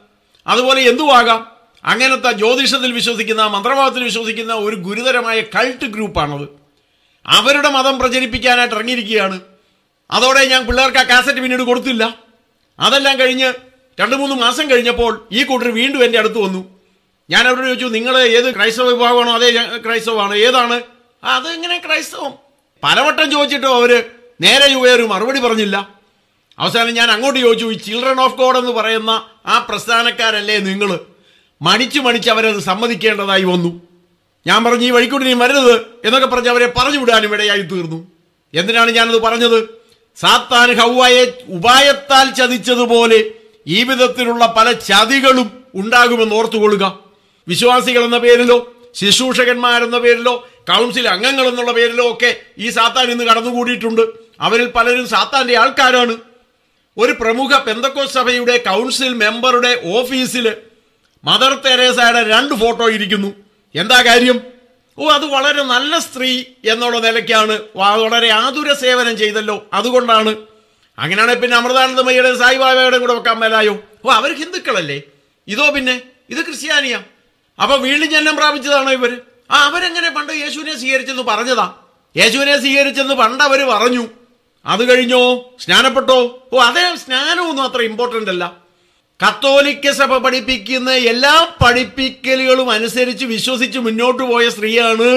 അതുപോലെ എന്തുവാകാം. അങ്ങനത്തെ ജ്യോതിഷത്തിൽ വിശ്വസിക്കുന്ന, മന്ത്രവാദത്തിൽ വിശ്വസിക്കുന്ന ഒരു ഗുരുതരമായ കൾട്ട് ഗ്രൂപ്പാണത്. അവരുടെ മതം പ്രചരിപ്പിക്കാനായിട്ട് ഇറങ്ങിയിരിക്കുകയാണ്. അതോടെ ഞാൻ പിള്ളേർക്ക് ആ കാസറ്റ് പിന്നീട് കൊടുത്തില്ല. അതെല്ലാം കഴിഞ്ഞ് 2-3 മാസം കഴിഞ്ഞപ്പോൾ ഈ കൂട്ടർ വീണ്ടും എൻ്റെ അടുത്ത് വന്നു. ഞാൻ അവരോട് ചോദിച്ചു, നിങ്ങൾ ഏത് ക്രൈസ്തവ വിഭാഗമാണോ? അതേ ക്രൈസ്തവമാണ്. ഏതാണ്? അതെങ്ങനെ ക്രൈസ്തവം? പലവട്ടം ചോദിച്ചിട്ടും അവര് നേരെ ഒരു മറുപടി പറഞ്ഞില്ല. അവസാനം ഞാൻ അങ്ങോട്ട് ചോദിച്ചു, ഈ ചിൽഡ്രൻ ഓഫ് ഗോഡ് എന്ന് പറയുന്ന ആ പ്രസ്ഥാനക്കാരല്ലേ നിങ്ങൾ? മണിച്ച് അവരത് സമ്മതിക്കേണ്ടതായി വന്നു. ഞാൻ പറഞ്ഞു, ഈ വഴിക്കൂടി നീ വരരുത് എന്നൊക്കെ പറഞ്ഞ് അവരെ പറഞ്ഞു വിടാനും ഇടയായി തീർന്നു. എന്തിനാണ് ഞാനത് പറഞ്ഞത്? സാത്താൻ ഹവ്വായെ ഉപായത്താൽ ചതിച്ചതുപോലെ ഈ വിധത്തിലുള്ള പല ചതികളും ഉണ്ടാകുമെന്ന് ഓർത്തുകൊള്ളുക. വിശ്വാസികൾ എന്ന പേരിലോ, ശുശ്രൂഷകന്മാരെന്ന പേരിലോ, കൗൺസിൽ അംഗങ്ങൾ എന്നുള്ള പേരിലോ ഒക്കെ ഈ സാത്താൻ ഇന്ന് കടന്നുകൂടിയിട്ടുണ്ട്. അവരിൽ പലരും സാത്താന്റെ ആൾക്കാരാണ്. ഒരു പ്രമുഖ പെന്തക്കോസ്ത് സഭയുടെ കൗൺസിൽ മെമ്പറുടെ ഓഫീസിൽ മദർ തെരേസയുടെ 2 ഫോട്ടോ ഇരിക്കുന്നു. എന്താ കാര്യം? അത് വളരെ നല്ല സ്ത്രീ എന്നുള്ള നിലയ്ക്കാണ്, വളരെ ആതുര സേവനം ചെയ്തല്ലോ, അതുകൊണ്ടാണ്. അങ്ങനെയാണെങ്കിൽ പിന്നെ അമൃതാനന്ദമയ്യുടെ സായിബാബയുടെ കൂടെ വെക്കാൻ മേലായോ? അവർ ഹിന്ദുക്കളല്ലേ? ഇതോ പിന്നെ ഇത് ക്രിസ്ത്യാനിയാ. അപ്പൊ വീണ്ടും ജന്മം പ്രാപിച്ചതാണോ ഇവര്? അവരെങ്ങനെ പണ്ട് യേശുവിനെ സ്വീകരിച്ചെന്ന് പറഞ്ഞതാ. യേശുവിനെ സ്വീകരിച്ചെന്ന് പണ്ട് അവര് പറഞ്ഞു. അത് കഴിഞ്ഞോ? സ്നാനപ്പെട്ടോ? അതേ, സ്നാനമൊന്നും അത്ര ഇമ്പോർട്ടൻ്റ് അല്ല. കത്തോലിക്ക സഭ പഠിപ്പിക്കുന്ന എല്ലാ പഠിപ്പിക്കലുകളും അനുസരിച്ച് വിശ്വസിച്ച് മുന്നോട്ട് പോയ സ്ത്രീയാണ്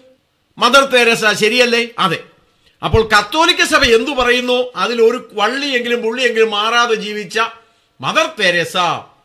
മദർ തെരേസ, ശരിയല്ലേ? അതെ. അപ്പോൾ കത്തോലിക്ക സഭ എന്തു പറയുന്നു അതിലൊരു വള്ളിയെങ്കിലും പുള്ളിയെങ്കിലും മാറാതെ ജീവിച്ച മദർ തെരേസ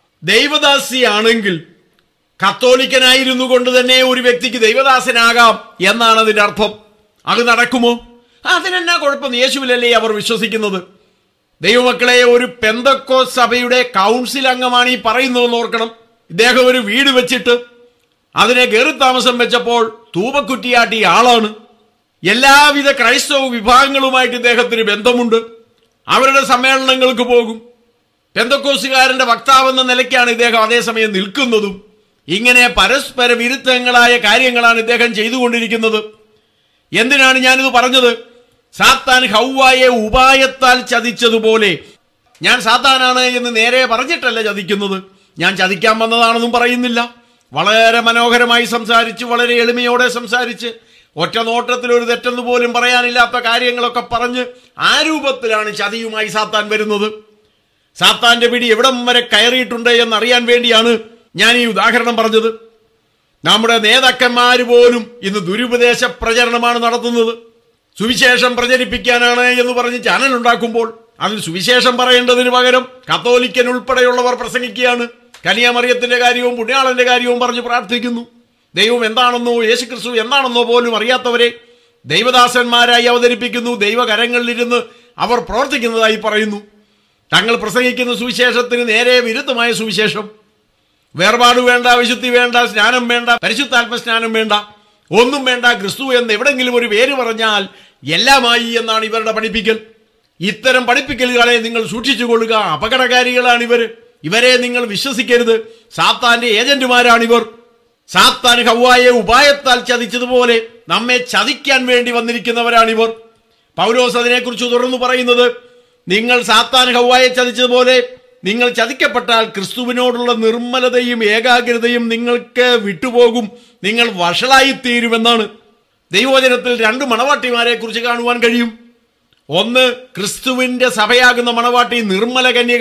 ദൈവദാസിയാണെങ്കിൽ കത്തോലിക്കനായിരുന്നു കൊണ്ട് തന്നെ ഒരു വ്യക്തിക്ക് ദൈവദാസനാകാം എന്നാണ് അതിന്റെ അർത്ഥം. അത് നടക്കുമോ? അതിനെന്നാ കുഴപ്പം? യേശുവിലല്ലേ അവർ വിശ്വസിക്കുന്നത്. ദൈവമക്കളെ, ഒരു പെന്തക്കോസ്ത് സഭയുടെ കൗൺസിൽ അംഗമാണ് ഈ പറയുന്നതെന്ന് ഓർക്കണം. ഇദ്ദേഹം ഒരു വീട് വെച്ചിട്ട് അതിനെ കയറി താമസം വെച്ചപ്പോൾ തൂപക്കുറ്റിയാട്ടിയ ആളാണ്. എല്ലാവിധ ക്രൈസ്തവ വിഭാഗങ്ങളുമായിട്ട് ഇദ്ദേഹത്തിന് ബന്ധമുണ്ട്. അവരുടെ സമ്മേളനങ്ങൾക്ക് പോകും. പെന്തക്കോസ്തുകാരന്റെ വക്താവെന്ന നിലയ്ക്കാണ് ഇദ്ദേഹം അതേസമയം നിൽക്കുന്നതും. ഇങ്ങനെ പരസ്പര വിരുദ്ധങ്ങളായ കാര്യങ്ങളാണ് ഇദ്ദേഹം ചെയ്തുകൊണ്ടിരിക്കുന്നത്. എന്തിനാണ് ഞാനിത് പറഞ്ഞത്? സാത്താൻ ഹവ്വായെ ഉപായത്താൽ ചതിച്ചതുപോലെ ഞാൻ സാത്താനാണ് എന്ന് നേരെ പറഞ്ഞിട്ടല്ല ചതിക്കുന്നത്. ഞാൻ ചതിക്കാൻ വന്നതാണെന്നും പറയുന്നില്ല. വളരെ മനോഹരമായി സംസാരിച്ച്, വളരെ എളിമയോടെ സംസാരിച്ച്, ഒറ്റ നോട്ടത്തിൽ ഒരു തെറ്റെന്ന് പോലും പറയാനില്ലാത്ത കാര്യങ്ങളൊക്കെ പറഞ്ഞ് ആ രൂപത്തിലാണ് ചതിയുമായി സാത്താൻ വരുന്നത്. സാത്താന്റെ പിടി എവിടം വരെ കയറിയിട്ടുണ്ട് എന്നറിയാൻ വേണ്ടിയാണ് ഞാൻ ഈ ഉദാഹരണം പറഞ്ഞത്. നമ്മുടെ നേതാക്കന്മാർ പോലും ഇന്ന് ദുരുപദേശ പ്രചരണമാണ് നടത്തുന്നത്. സുവിശേഷം പ്രചരിപ്പിക്കാനാണ് എന്ന് പറഞ്ഞ് ചാനൽ ഉണ്ടാക്കുമ്പോൾ അതിൽ സുവിശേഷം പറയേണ്ടതിന് പകരം കത്തോലിക്കൻ ഉൾപ്പെടെയുള്ളവർ പ്രസംഗിക്കുകയാണ്. കന്യാമറിയത്തിന്റെ കാര്യവും പുണ്യാളന്റെ കാര്യവും പറഞ്ഞ് പ്രാർത്ഥിക്കുന്നു. ദൈവം എന്താണെന്നോ യേശുക്രിസ്തു എന്താണെന്നോ പോലും അറിയാത്തവരെ ദൈവദാസന്മാരായി അവതരിപ്പിക്കുന്നു. ദൈവകരങ്ങളിലിരുന്ന് അവർ പ്രവർത്തിക്കുന്നതായി പറയുന്നു. തങ്ങൾ പ്രസംഗിക്കുന്ന സുവിശേഷത്തിന് നേരെ വിരുദ്ധമായ സുവിശേഷം. വേർപാട് വേണ്ട, വിശുദ്ധി വേണ്ട, സ്നാനം വേണ്ട, പരിശുദ്ധാത്മ സ്നാനം വേണ്ട, ഒന്നും വേണ്ട. ക്രിസ്തു എന്ന് എവിടെങ്കിലും ഒരു പേര് പറഞ്ഞാൽ എല്ലാമായി എന്നാണ് ഇവരുടെ പഠിപ്പിക്കൽ. ഇത്തരം പഠിപ്പിക്കലുകളെ നിങ്ങൾ സൂക്ഷിച്ചുകൊള്ളുക. അപകടകാരികളാണ് ഇവരെ നിങ്ങൾ വിശ്വസിക്കരുത്. സാത്താന്റെ ഏജന്റുമാരാണിവർ. സാത്താൻ ഹവ്വായെ ഉപായത്താൽ ചതിച്ചതുപോലെ നമ്മെ ചതിക്കാൻ വേണ്ടി വന്നിരിക്കുന്നവരാണിവർ. പൗലോസ് അതിനെക്കുറിച്ച് തുടർന്ന് പറയുന്നത്, നിങ്ങൾ സാത്താൻ ഹവ്വായെ ചതിച്ചതുപോലെ നിങ്ങൾ ചതിക്കപ്പെട്ടാൽ ക്രിസ്തുവിനോടുള്ള നിർമ്മലതയും ഏകാഗ്രതയും നിങ്ങൾക്ക് വിട്ടുപോകും, നിങ്ങൾ വഷളായിത്തീരുമെന്നാണ്. ദൈവവചനത്തിൽ 2 മണവാട്ടിമാരെ കുറിച്ച് കാണുവാൻ കഴിയും. ഒന്ന്, ക്രിസ്തുവിന്റെ സഭയാകുന്ന മണവാട്ടി നിർമ്മല കന്യക.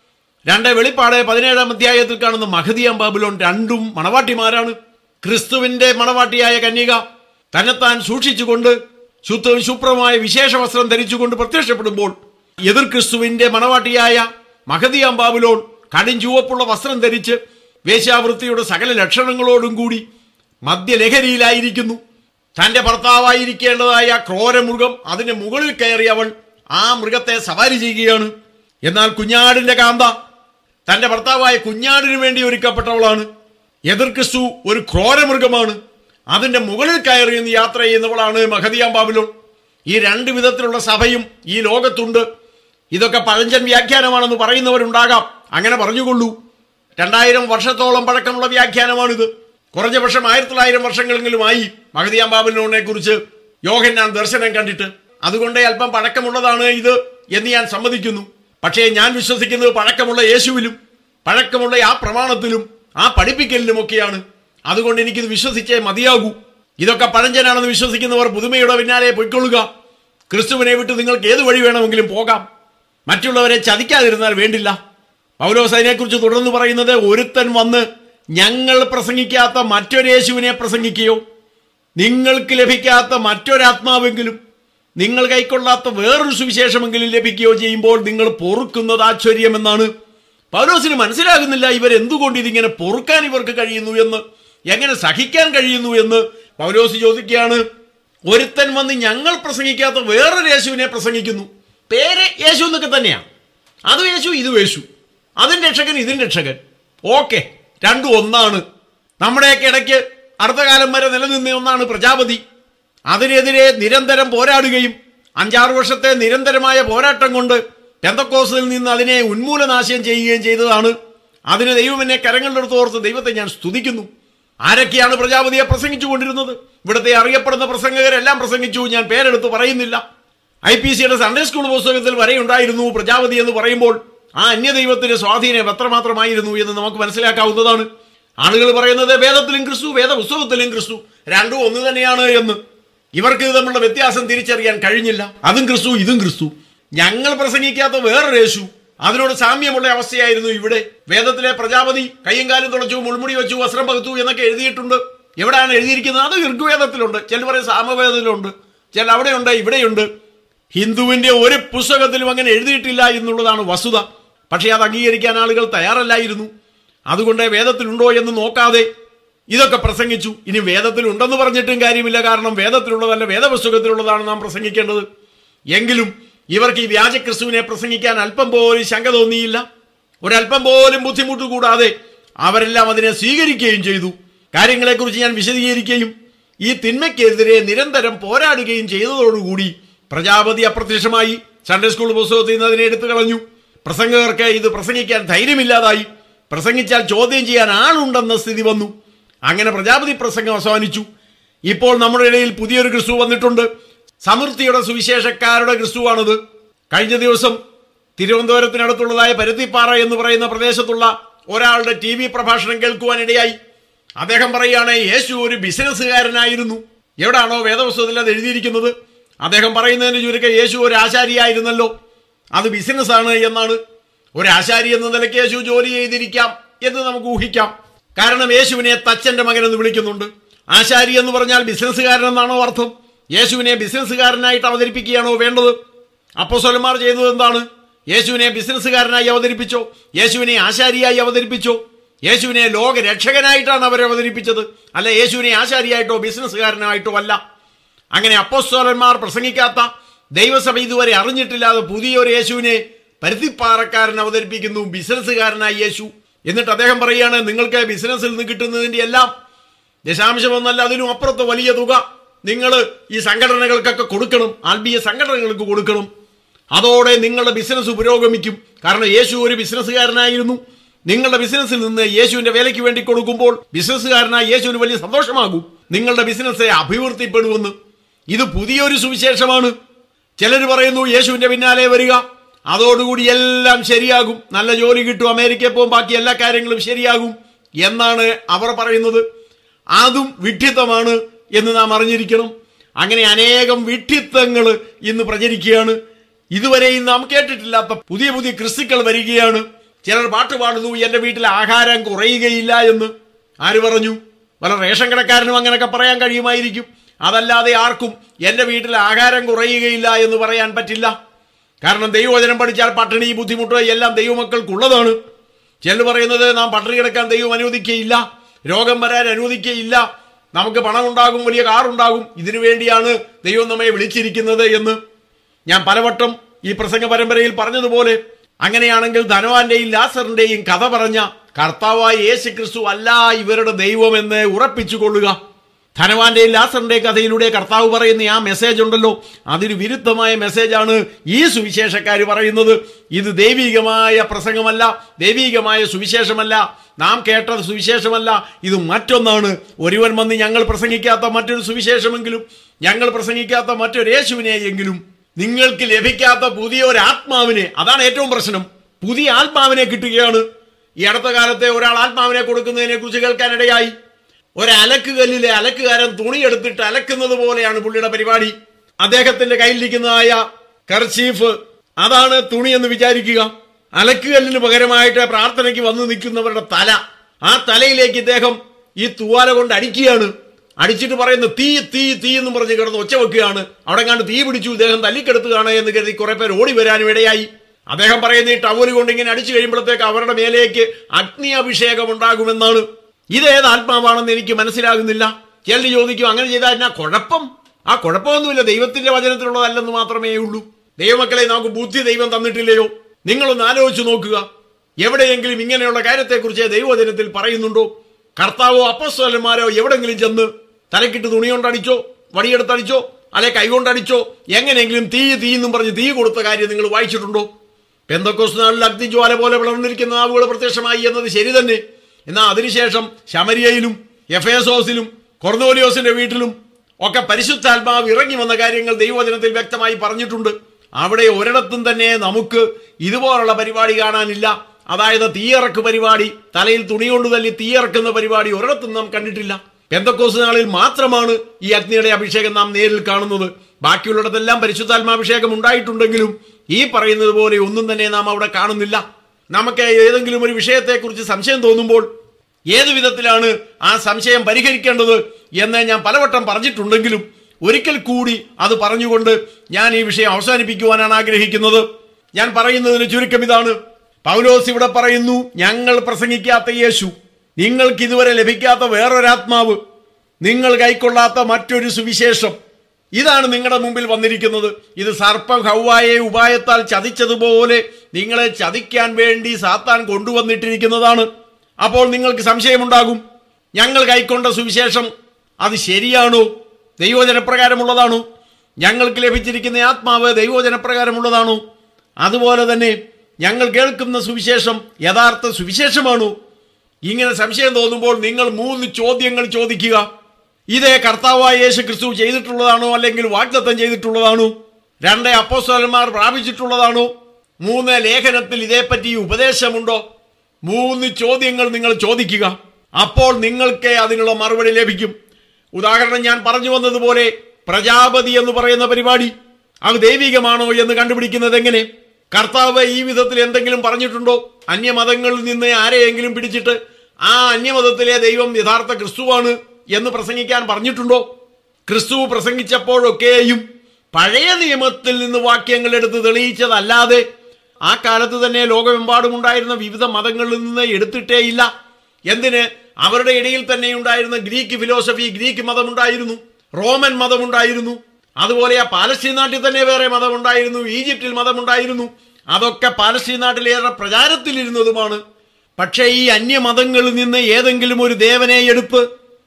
2 വെളിപ്പാട് 17-ാം അധ്യായത്തിൽ കാണുന്ന മഹദിയാം ബാബിലോൺ. 2ഉം മണവാട്ടിമാരാണ്. ക്രിസ്തുവിന്റെ മണവാട്ടിയായ കന്യക തന്നെത്താൻ സൂക്ഷിച്ചുകൊണ്ട് ശുദ്ധവും ശുഭ്രമായ വിശേഷ വസ്ത്രം ധരിച്ചുകൊണ്ട് പ്രത്യക്ഷപ്പെടുമ്പോൾ, എതിർ ക്രിസ്തുവിന്റെ മണവാട്ടിയായ മഹദിയാം ബാബിലോൺ കടുംചുവപ്പുള്ള വസ്ത്രം ധരിച്ച് വേശ്യാവൃത്തിയുടെ സകല ലക്ഷണങ്ങളോടും കൂടി മദ്യലഹരിയിലായിരിക്കുന്നു. തന്റെ ഭർത്താവായിരിക്കേണ്ടതായ ക്രൂരമൃഗം അതിന്റെ മുകളിൽ കയറി അവൾ ആ മൃഗത്തെ സവാരി ചെയ്യുകയാണ്. എന്നാൽ കുഞ്ഞാടിന്റെ കാന്ത തന്റെ ഭർത്താവായ കുഞ്ഞാടിനു വേണ്ടി ഒരുക്കപ്പെട്ടവളാണ്. എതിർ ക്രിസ്തു ഒരു ക്രൂരമൃഗമാണ്. അതിന്റെ മുകളിൽ കയറി നിന്ന് യാത്ര ചെയ്യുന്നവളാണ് മഹദിയാം ബാബിലോൺ. ഈ 2 വിധത്തിലുള്ള സഭയും ഈ ലോകത്തുണ്ട്. ഇതൊക്കെ പഴഞ്ചൻ വ്യാഖ്യാനമാണെന്ന് പറയുന്നവരുണ്ടാകാം. അങ്ങനെ പറഞ്ഞുകൊള്ളൂ. 2000 വർഷത്തോളം പഴക്കമുള്ള വ്യാഖ്യാനമാണിത്. കുറഞ്ഞ പക്ഷം 1900 വർഷങ്ങളെങ്കിലുമായി മഹദിയാം ബാബിലോണിനെ കുറിച്ച് യോഹന്നാൻ ദർശനം കണ്ടിട്ട്. അതുകൊണ്ട് അല്പം പഴക്കമുള്ളതാണ് ഇത് എന്ന് ഞാൻ സമ്മതിക്കുന്നു. പക്ഷേ ഞാൻ വിശ്വസിക്കുന്നത് പഴക്കമുള്ള യേശുവിലും പഴക്കമുള്ള ആ പ്രമാണത്തിലും ആ പഠിപ്പിക്കലിലുമൊക്കെയാണ്. അതുകൊണ്ട് എനിക്കിത് വിശ്വസിച്ചേ മതിയാകൂ. ഇതൊക്കെ പഴഞ്ചനാണെന്ന് വിശ്വസിക്കുന്നവർ പുതുമയുടെ പിന്നാലെ പൊയ്ക്കൊള്ളുക. ക്രിസ്തുവിനെ വിട്ട് നിങ്ങൾക്ക് ഏത് വഴി വേണമെങ്കിലും പോകാം. മറ്റുള്ളവരെ ചതിക്കാതിരുന്നാൽ വേണ്ടില്ല. പൗലോസ് അതിനെക്കുറിച്ച് തുടർന്ന് പറയുന്നത്, ഒരുത്തൻ വന്ന് ഞങ്ങൾ പ്രസംഗിക്കാത്ത മറ്റൊരു യേശുവിനെ പ്രസംഗിക്കുകയോ നിങ്ങൾക്ക് ലഭിക്കാത്ത മറ്റൊരാത്മാവെങ്കിലും നിങ്ങൾ കൈക്കൊള്ളാത്ത വേറൊരു സുവിശേഷമെങ്കിലും ലഭിക്കുകയോ ചെയ്യുമ്പോൾ നിങ്ങൾ പൊറുക്കുന്നത് ആശ്ചര്യമെന്നാണ്. പൗലോസിന് മനസ്സിലാകുന്നില്ല ഇവരെന്തുകൊണ്ട് ഇതിങ്ങനെ പൊറുക്കാൻ ഇവർക്ക് കഴിയുന്നു എന്ന്, എങ്ങനെ സഹിക്കാൻ കഴിയുന്നു എന്ന്. പൗലോസ് ചോദിക്കുകയാണ്, ഒരുത്തൻ വന്ന് ഞങ്ങൾ പ്രസംഗിക്കാത്ത വേറൊരു യേശുവിനെ പ്രസംഗിക്കുന്നു. പേര് യേശു എന്നൊക്കെ തന്നെയാണ്. അത് യേശു, ഇത് യേശു, അതിൻ രക്ഷകൻ, ഇതിൻ രക്ഷകൻ. ഓക്കെ, രണ്ടും ഒന്നാണ്. നമ്മുടെയൊക്കെ ഇടയ്ക്ക് അടുത്ത കാലം വരെ നിലനിന്ന ഒന്നാണ് പ്രജാപതി. അതിനെതിരെ നിരന്തരം പോരാടുകയും 5-6 വർഷത്തെ നിരന്തരമായ പോരാട്ടം കൊണ്ട് പെന്തക്കോസ്തിൽ നിന്ന് അതിനെ ഉന്മൂലനാശം ചെയ്യുകയും ചെയ്തതാണ്. അതിന് ദൈവം എന്നെ കരങ്ങളിലെടുത്തോർത്ത് ദൈവത്തെ ഞാൻ സ്തുതിക്കുന്നു. ആരൊക്കെയാണ് പ്രജാപതിയെ പ്രസംഗിച്ചു കൊണ്ടിരുന്നത്? ഇവിടുത്തെ അറിയപ്പെടുന്ന പ്രസംഗകരെല്ലാം പ്രസംഗിച്ചു. ഞാൻ പേരെടുത്ത് പറയുന്നില്ല. IPCയുടെ സൺഡേ സ്കൂൾ പുസ്തകത്തിൽ വരെ ഉണ്ടായിരുന്നു പ്രജാപതി എന്ന് പറയുമ്പോൾ ആ അന്യദൈവത്തിന്റെ സ്വാധീനം എത്രമാത്രമായിരുന്നു എന്ന് നമുക്ക് മനസ്സിലാക്കാവുന്നതാണ്. ആളുകൾ പറയുന്നത് വേദത്തിലും ക്രിസ്തു, വേദപുസ്തകത്തിലും ക്രിസ്തു, രണ്ടും ഒന്ന് തന്നെയാണ് എന്ന്. ഇവർക്ക് ഇത് തമ്മിലുള്ള വ്യത്യാസം തിരിച്ചറിയാൻ കഴിഞ്ഞില്ല. അതും ക്രിസ്തു, ഇതും ക്രിസ്തു. ഞങ്ങൾ പ്രസംഗിക്കാത്ത വേറൊരു യേശു, അതിനോട് സാമ്യമുള്ള അവസ്ഥയായിരുന്നു ഇവിടെ. വേദത്തിലെ പ്രജാപതി കയ്യും കാലും തുളച്ചു, മുൾമുടി വെച്ചു, വസ്ത്രം പകുത്തു എന്നൊക്കെ എഴുതിയിട്ടുണ്ട്. എവിടെയാണ് എഴുതിയിരിക്കുന്നത്? അത് ഋഗ്വേദത്തിലുണ്ട്, ചില പറയും സാമവേദത്തിലുണ്ട്, ചില അവിടെയുണ്ട്, ഇവിടെയുണ്ട്. ഹിന്ദുവിന്റെ ഒരു പുസ്തകത്തിലും അങ്ങനെ എഴുതിയിട്ടില്ല എന്നുള്ളതാണ് വസ്തുത. പക്ഷേ അത് അംഗീകരിക്കാൻ ആളുകൾ തയ്യാറല്ലായിരുന്നു. അതുകൊണ്ട് വേദത്തിലുണ്ടോ എന്ന് നോക്കാതെ ഇതൊക്കെ പ്രസംഗിച്ചു. ഇനി വേദത്തിലുണ്ടെന്ന് പറഞ്ഞിട്ടും കാര്യമില്ല, കാരണം വേദത്തിലുള്ളതല്ല വേദപുസ്തകത്തിലുള്ളതാണ് നാം പ്രസംഗിക്കേണ്ടത്. എങ്കിലും ഇവർക്ക് ഈ വ്യാജ ക്രിസ്തുവിനെ പ്രസംഗിക്കാൻ അല്പം പോലും ശങ്ക തോന്നിയില്ല. ഒരല്പം പോലും ബുദ്ധിമുട്ട് കൂടാതെ അവരെല്ലാം അതിനെ സ്വീകരിക്കുകയും ചെയ്തു. കാര്യങ്ങളെക്കുറിച്ച് ഞാൻ വിശദീകരിക്കുകയും ഈ തിന്മയ്ക്കെതിരെ നിരന്തരം പോരാടുകയും ചെയ്തതോടുകൂടി പ്രജാപതി അപ്രത്യക്ഷമായി. സൺഡേ സ്കൂൾ പുസ്തകത്തിൽ നിന്ന് അതിനെ എടുത്തു കളഞ്ഞു. പ്രസംഗകർക്ക് ഇത് പ്രസംഗിക്കാൻ ധൈര്യമില്ലാതായി. പ്രസംഗിച്ചാൽ ചോദ്യം ചെയ്യാൻ ആളുണ്ടെന്ന സ്ഥിതി വന്നു. അങ്ങനെ പ്രജാപതി പ്രസംഗം അവസാനിച്ചു. ഇപ്പോൾ നമ്മുടെ ഇടയിൽ പുതിയൊരു ക്രിസ്തു വന്നിട്ടുണ്ട്. സമൃദ്ധിയുടെ സുവിശേഷക്കാരുടെ ക്രിസ്തുവാണത്. കഴിഞ്ഞ ദിവസം തിരുവനന്തപുരത്തിനടുത്തുള്ളതായ പരുത്തിപ്പാറ എന്ന് പറയുന്ന പ്രദേശത്തുള്ള ഒരാളുടെ TV പ്രഭാഷണം കേൾക്കുവാനിടയായി. അദ്ദേഹം പറയുകയാണ്, യേശു ഒരു ബിസിനസ്സുകാരനായിരുന്നു. എവിടാണോ വേദപുസ്തകത്തിൽ അത് എഴുതിയിരിക്കുന്നത്? അദ്ദേഹം പറയുന്നതിന് ചുരുക്കം യേശു ഒരു ആശാരിയായിരുന്നല്ലോ, അത് ബിസിനസ്സാണ് എന്നാണ്. ഒരു ആശാരി എന്ന നിലയ്ക്ക് യേശു ജോലി ചെയ്തിരിക്കാം എന്ന് നമുക്ക് ഊഹിക്കാം. കാരണം യേശുവിനെ തച്ചന്റെ മകൻ എന്ന് വിളിക്കുന്നുണ്ട്. ആശാരി എന്ന് പറഞ്ഞാൽ ബിസിനസ്സുകാരൻ എന്നാണോ അർത്ഥം? യേശുവിനെ ബിസിനസ്സുകാരനായിട്ട് അവതരിപ്പിക്കുകയാണോ വേണ്ടത്? അപ്പോസ്തലന്മാർ ചെയ്തത് എന്താണ്? യേശുവിനെ ബിസിനസ്സുകാരനായി അവതരിപ്പിച്ചോ? യേശുവിനെ ആശാരിയായി അവതരിപ്പിച്ചോ? യേശുവിനെ ലോകരക്ഷകനായിട്ടാണ് അവർ അവതരിപ്പിച്ചത്, അല്ല യേശുവിനെ ആശാരിയായിട്ടോ ബിസിനസ്സുകാരനായിട്ടോ അല്ല. അങ്ങനെ അപ്പോസ്തലന്മാർ പ്രസംഗിക്കാത്ത, ദൈവസഭ ഇതുവരെ അറിഞ്ഞിട്ടില്ലാതെ പുതിയൊരു യേശുവിനെ പരുത്തിപ്പാറക്കാരൻ അവതരിപ്പിക്കുന്നു, ബിസിനസ്സുകാരനായി യേശു. എന്നിട്ട് അദ്ദേഹം പറയുകയാണ്, നിങ്ങൾക്ക് ബിസിനസ്സിൽ നിന്ന് കിട്ടുന്നതിന്റെ എല്ലാം ദശാംശമൊന്നല്ല, അതിനും അപ്പുറത്ത് വലിയ തുക നിങ്ങൾ ഈ സംഘടനകൾക്കൊക്കെ കൊടുക്കണം, ആത്മീയ സംഘടനകൾക്ക് കൊടുക്കണം. അതോടെ നിങ്ങളുടെ ബിസിനസ് പുരോഗമിക്കും. കാരണം യേശു ഒരു ബിസിനസ്സുകാരനായിരുന്നു. നിങ്ങളുടെ ബിസിനസ്സിൽ നിന്ന് യേശുവിന്റെ വേലയ്ക്ക് വേണ്ടി കൊടുക്കുമ്പോൾ ബിസിനസ്സുകാരനായി യേശുവിന് വലിയ സന്തോഷമാകും. നിങ്ങളുടെ ബിസിനസ്സെ അഭിവൃദ്ധിപ്പെടുമെന്ന്. ഇത് പുതിയൊരു സുവിശേഷമാണ്. ചിലർ പറയുന്നു യേശുവിന്റെ പിന്നാലെ വരിക, അതോടുകൂടി എല്ലാം ശരിയാകും, നല്ല ജോലി കിട്ടും, അമേരിക്കയിൽ പോകും, ബാക്കി എല്ലാ കാര്യങ്ങളും ശരിയാകും എന്നാണ് അവർ പറയുന്നത്. അതും വിഡ്ഢിത്തമാണ് എന്ന് നാം അറിഞ്ഞിരിക്കണം. അങ്ങനെ അനേകം വിഡ്ഢിത്തങ്ങൾ ഇന്ന് പ്രചരിക്കുകയാണ്. ഇതുവരെയും നാം കേട്ടിട്ടില്ലാത്ത പുതിയ പുതിയ ക്രിസ്തുക്കൾ വരികയാണ്. ചിലർ പാട്ട് പാടുന്നു, എന്റെ വീട്ടിൽ ആഹാരം കുറയുകയില്ല എന്ന്. ആര് പറഞ്ഞു? വല്ല റേഷൻ കടക്കാരനും അങ്ങനെയൊക്കെ പറയാൻ കഴിയുമായിരിക്കും. അതല്ലാതെ ആർക്കും എന്റെ വീട്ടിൽ ആഹാരം കുറയുകയില്ല എന്ന് പറയാൻ പറ്റില്ല. കാരണം ദൈവവചനം പഠിച്ചാൽ പട്ടിണി, ബുദ്ധിമുട്ട് എല്ലാം ദൈവമക്കൾക്കുള്ളതാണ്. ചിലർ പറയുന്നത് നാം പട്ടിണി കിടക്കാൻ ദൈവം അനുവദിക്കുകയില്ല, രോഗം വരാൻ അനുവദിക്കുകയില്ല, നമുക്ക് പണമുണ്ടാകും, വലിയ കാറുണ്ടാകും, ഇതിനു വേണ്ടിയാണ് ദൈവം നമ്മെ വിളിച്ചിരിക്കുന്നത് എന്ന്. ഞാൻ പലവട്ടം ഈ പ്രസംഗ പരമ്പരയിൽ പറഞ്ഞതുപോലെ, അങ്ങനെയാണെങ്കിൽ ധനവാന്റെയും ലാസറിന്റെയും കഥ പറഞ്ഞ കർത്താവായ യേശു ക്രിസ്തു അല്ല ഇവരുടെ ദൈവമെന്ന് ഉറപ്പിച്ചുകൊള്ളുക. ധനവാന്റെയും ലാസറിന്റെയും കഥയിലൂടെ കർത്താവ് പറയുന്ന ആ മെസ്സേജ് ഉണ്ടല്ലോ, അതിന് വിരുദ്ധമായ മെസ്സേജാണ് ഈ സുവിശേഷക്കാർ പറയുന്നത്. ഇത് ദൈവികമായ പ്രസംഗമല്ല, ദൈവികമായ സുവിശേഷമല്ല, നാം കേട്ട സുവിശേഷമല്ല, ഇത് മറ്റൊന്നാണ്. ഒരുവൻ വന്ന് ഞങ്ങൾ പ്രസംഗിക്കാത്ത മറ്റൊരു സുവിശേഷമെങ്കിലും, ഞങ്ങൾ പ്രസംഗിക്കാത്ത മറ്റൊരു യേശുവിനെയെങ്കിലും, നിങ്ങൾക്ക് ലഭിക്കാത്ത പുതിയൊരു ആത്മാവിനെ, അതാണ് ഏറ്റവും പ്രശ്നം, പുതിയ ആത്മാവിനെ കിട്ടുകയാണ്. ഈ അടുത്ത കാലത്തെ ഒരാൾ ആത്മാവിനെ കൊടുക്കുന്നതിനെ കുറിച്ച് കേൾക്കാനിടയായി. ഒരലക്കുകല്ലിലെ അലക്കുകാരൻ തുണിയെടുത്തിട്ട് അലക്കുന്നത് പോലെയാണ് പുള്ളിയുടെ പരിപാടി. അദ്ദേഹത്തിന്റെ കയ്യിലിരിക്കുന്നതായ കർച്ചീഫ്, അതാണ് തുണി എന്ന് വിചാരിക്കുക. അലക്കുകല്ലിന് പകരമായിട്ട് പ്രാർത്ഥനയ്ക്ക് വന്നു നിൽക്കുന്നവരുടെ തല, ആ തലയിലേക്ക് ഇദ്ദേഹം ഈ തൂവാല കൊണ്ട് അടിക്കുകയാണ്. അടിച്ചിട്ട് പറയുന്നു തീ തീ തീ എന്നും പറഞ്ഞ് കിടന്ന് ഒച്ച വെക്കുകയാണ്. അവിടെ കണ്ട് തീ പിടിച്ചു, ഇദ്ദേഹം തല്ലിക്കെടുത്തുകയാണ് എന്ന് കരുതി കുറെ പേർ ഓടി വരാനും ഇടയായി. അദ്ദേഹം പറയുന്ന ഈ ടവല് കൊണ്ട് ഇങ്ങനെ അടിച്ചു കഴിയുമ്പോഴത്തേക്ക് അവരുടെ മേലേക്ക് അഗ്നി അഭിഷേകം ഉണ്ടാകുമെന്നാണ്. ഇതേത് ആത്മാവാണെന്ന് എനിക്ക് മനസ്സിലാകുന്നില്ല. ചിലർ ചോദിക്കും, അങ്ങനെ ചെയ്താൽ എന്നാ കുഴപ്പം? ആ കുഴപ്പമൊന്നുമില്ല, ദൈവത്തിന്റെ വചനത്തിലുള്ളതല്ലെന്ന് മാത്രമേ ഉള്ളൂ. ദൈവമക്കളെ, നമുക്ക് ബുദ്ധി ദൈവം തന്നിട്ടില്ലയോ? നിങ്ങളൊന്ന് ആലോചിച്ച് നോക്കുക. എവിടെയെങ്കിലും ഇങ്ങനെയുള്ള കാര്യത്തെക്കുറിച്ച് ദൈവവചനത്തിൽ പറയുന്നുണ്ടോ? കർത്താവോ അപ്പോസ്തലന്മാരോ എവിടെങ്കിലും ചെന്ന് തലക്കിട്ട് തുണി കൊണ്ടടിച്ചോ, വടിയെടുത്തടിച്ചോ, അല്ലെ കൈകൊണ്ടടിച്ചോ, എങ്ങനെയെങ്കിലും തീ തീ എന്നും പറഞ്ഞ് തീ കൊടുത്ത കാര്യം നിങ്ങൾ വായിച്ചിട്ടുണ്ടോ? പെന്തക്കോസ്ത് നാളിൽ അഗ്നിജ്വാല പോലെ വളർന്നിരിക്കുന്ന നാവുകൾ പ്രത്യക്ഷമായി എന്നത് ശരി തന്നെ. എന്നാൽ അതിനുശേഷം ശമരിയയിലും എഫേസോസിലും കൊർന്നേലിയോസിന്റെ വീട്ടിലും ഒക്കെ പരിശുദ്ധാത്മാവ് ഇറങ്ങി വന്ന കാര്യങ്ങൾ ദൈവവചനത്തിൽ വ്യക്തമായി പറഞ്ഞിട്ടുണ്ട്. അവിടെ ഒരിടത്തും തന്നെ നമുക്ക് ഇതുപോലുള്ള പരിപാടി കാണാനില്ല. അതായത് തീയിറക്ക് പരിപാടി, തലയിൽ തുണി കൊണ്ട് തല്ലി തീയിറക്കുന്ന പരിപാടി ഒരിടത്തും നാം കണ്ടിട്ടില്ല. പെന്തക്കോസ്ത് നാളിൽ മാത്രമാണ് ഈ അഗ്നിയുടെ അഭിഷേകം നാം നേരിൽ കാണുന്നത്. ബാക്കിയുള്ളിടത്തെല്ലാം പരിശുദ്ധാത്മാഭിഷേകം ഉണ്ടായിട്ടുണ്ടെങ്കിലും ഈ പറയുന്നത് പോലെ ഒന്നും തന്നെ നാം അവിടെ കാണുന്നില്ല. നമുക്ക് ഏതെങ്കിലും ഒരു വിഷയത്തെക്കുറിച്ച് സംശയം തോന്നുമ്പോൾ ഏതു വിധത്തിലാണ് ആ സംശയം പരിഹരിക്കേണ്ടത് എന്ന് ഞാൻ പലവട്ടം പറഞ്ഞിട്ടുണ്ടെങ്കിലും ഒരിക്കൽ കൂടി അത് പറഞ്ഞുകൊണ്ട് ഞാൻ ഈ വിഷയം അവസാനിപ്പിക്കുവാനാണ് ആഗ്രഹിക്കുന്നത്. ഞാൻ പറയുന്നതിന് ചുരുക്കം ഇതാണ്. പൗലോസ് ഇവിടെ പറയുന്നു, ഞങ്ങൾ പ്രസംഗിക്കാത്ത യേശു, നിങ്ങൾക്ക് ഇതുവരെ ലഭിക്കാത്ത വേറൊരാത്മാവ്, നിങ്ങൾ കൈക്കൊള്ളാത്ത മറ്റൊരു സുവിശേഷം, ഇതാണ് നിങ്ങളുടെ മുമ്പിൽ വന്നിരിക്കുന്നത്. ഇത് സർപ്പം ഹവ്വായെ ഉപായത്താൽ ചതിച്ചതുപോലെ നിങ്ങളെ ചതിക്കാൻ വേണ്ടി സാത്താൻ കൊണ്ടുവന്നിട്ടിരിക്കുന്നതാണ്. അപ്പോൾ നിങ്ങൾക്ക് സംശയമുണ്ടാകും, ഞങ്ങൾ കൈക്കൊണ്ട സുവിശേഷം അത് ശരിയാണോ? ദൈവവചനപ്രകാരമുള്ളതാണോ? ഞങ്ങൾക്ക് ലഭിച്ചിരിക്കുന്ന ആത്മാവ് ദൈവവചനപ്രകാരമുള്ളതാണോ? അതുപോലെ തന്നെ ഞങ്ങൾ കേൾക്കുന്ന സുവിശേഷം യഥാർത്ഥ സുവിശേഷമാണോ? ഇങ്ങനെ സംശയം തോന്നുമ്പോൾ നിങ്ങൾ 3 ചോദ്യങ്ങൾ ചോദിക്കുക. ഇതേ കർത്താവായ യേശു ക്രിസ്തു ചെയ്തിട്ടുള്ളതാണോ, അല്ലെങ്കിൽ വാഗ്ദത്തം ചെയ്തിട്ടുള്ളതാണോ? 2 അപ്പോസ്തലന്മാർ പ്രാപിച്ചിട്ടുള്ളതാണോ? 3 ലേഖനത്തിൽ ഇതേപ്പറ്റി ഉപദേശമുണ്ടോ? 3 ചോദ്യങ്ങൾ നിങ്ങൾ ചോദിക്കുക. അപ്പോൾ നിങ്ങൾക്ക് അതിനുള്ള മറുപടി ലഭിക്കും. ഉദാഹരണം, ഞാൻ പറഞ്ഞു വന്നതുപോലെ പ്രജാപതി എന്ന് പറയുന്ന പരിപാടി അത് ദൈവികമാണോ എന്ന് കണ്ടുപിടിക്കുന്നത് എങ്ങനെ? കർത്താവ് ഈ വിധത്തിൽ എന്തെങ്കിലും പറഞ്ഞിട്ടുണ്ടോ? അന്യമതങ്ങളിൽ നിന്ന് ആരെയെങ്കിലും പിടിച്ചിട്ട് ആ അന്യമതത്തിലെ ദൈവം യഥാർത്ഥ ക്രിസ്തുവാണ് എന്ന് പ്രസംഗിക്കാൻ പറഞ്ഞിട്ടുണ്ടോ? ക്രിസ്തു പ്രസംഗിച്ചപ്പോഴൊക്കെയും പഴയ നിയമത്തിൽ നിന്ന് വാക്യങ്ങൾ എടുത്ത് തെളിയിച്ചതല്ലാതെ ആ കാലത്ത് തന്നെ ലോകമെമ്പാടുമുണ്ടായിരുന്ന വിവിധ മതങ്ങളിൽ നിന്ന് എടുത്തിട്ടേയില്ല. എന്തിന്? അവരുടെ ഇടയിൽ തന്നെ ഉണ്ടായിരുന്ന ഗ്രീക്ക് ഫിലോസഫി, ഗ്രീക്ക് മതമുണ്ടായിരുന്നു, റോമൻ മതമുണ്ടായിരുന്നു, അതുപോലെ ആ പാലസ്തീൻ നാട്ടിൽ തന്നെ വേറെ മതമുണ്ടായിരുന്നു, ഈജിപ്തിൽ മതമുണ്ടായിരുന്നു. അതൊക്കെ പാലസ്തീൻ നാട്ടിലേറെ പ്രചാരത്തിലിരുന്നതുമാണ്. പക്ഷേ ഈ അന്യമതങ്ങളിൽ നിന്ന് ഏതെങ്കിലും ഒരു ദേവനെ എടുപ്പ്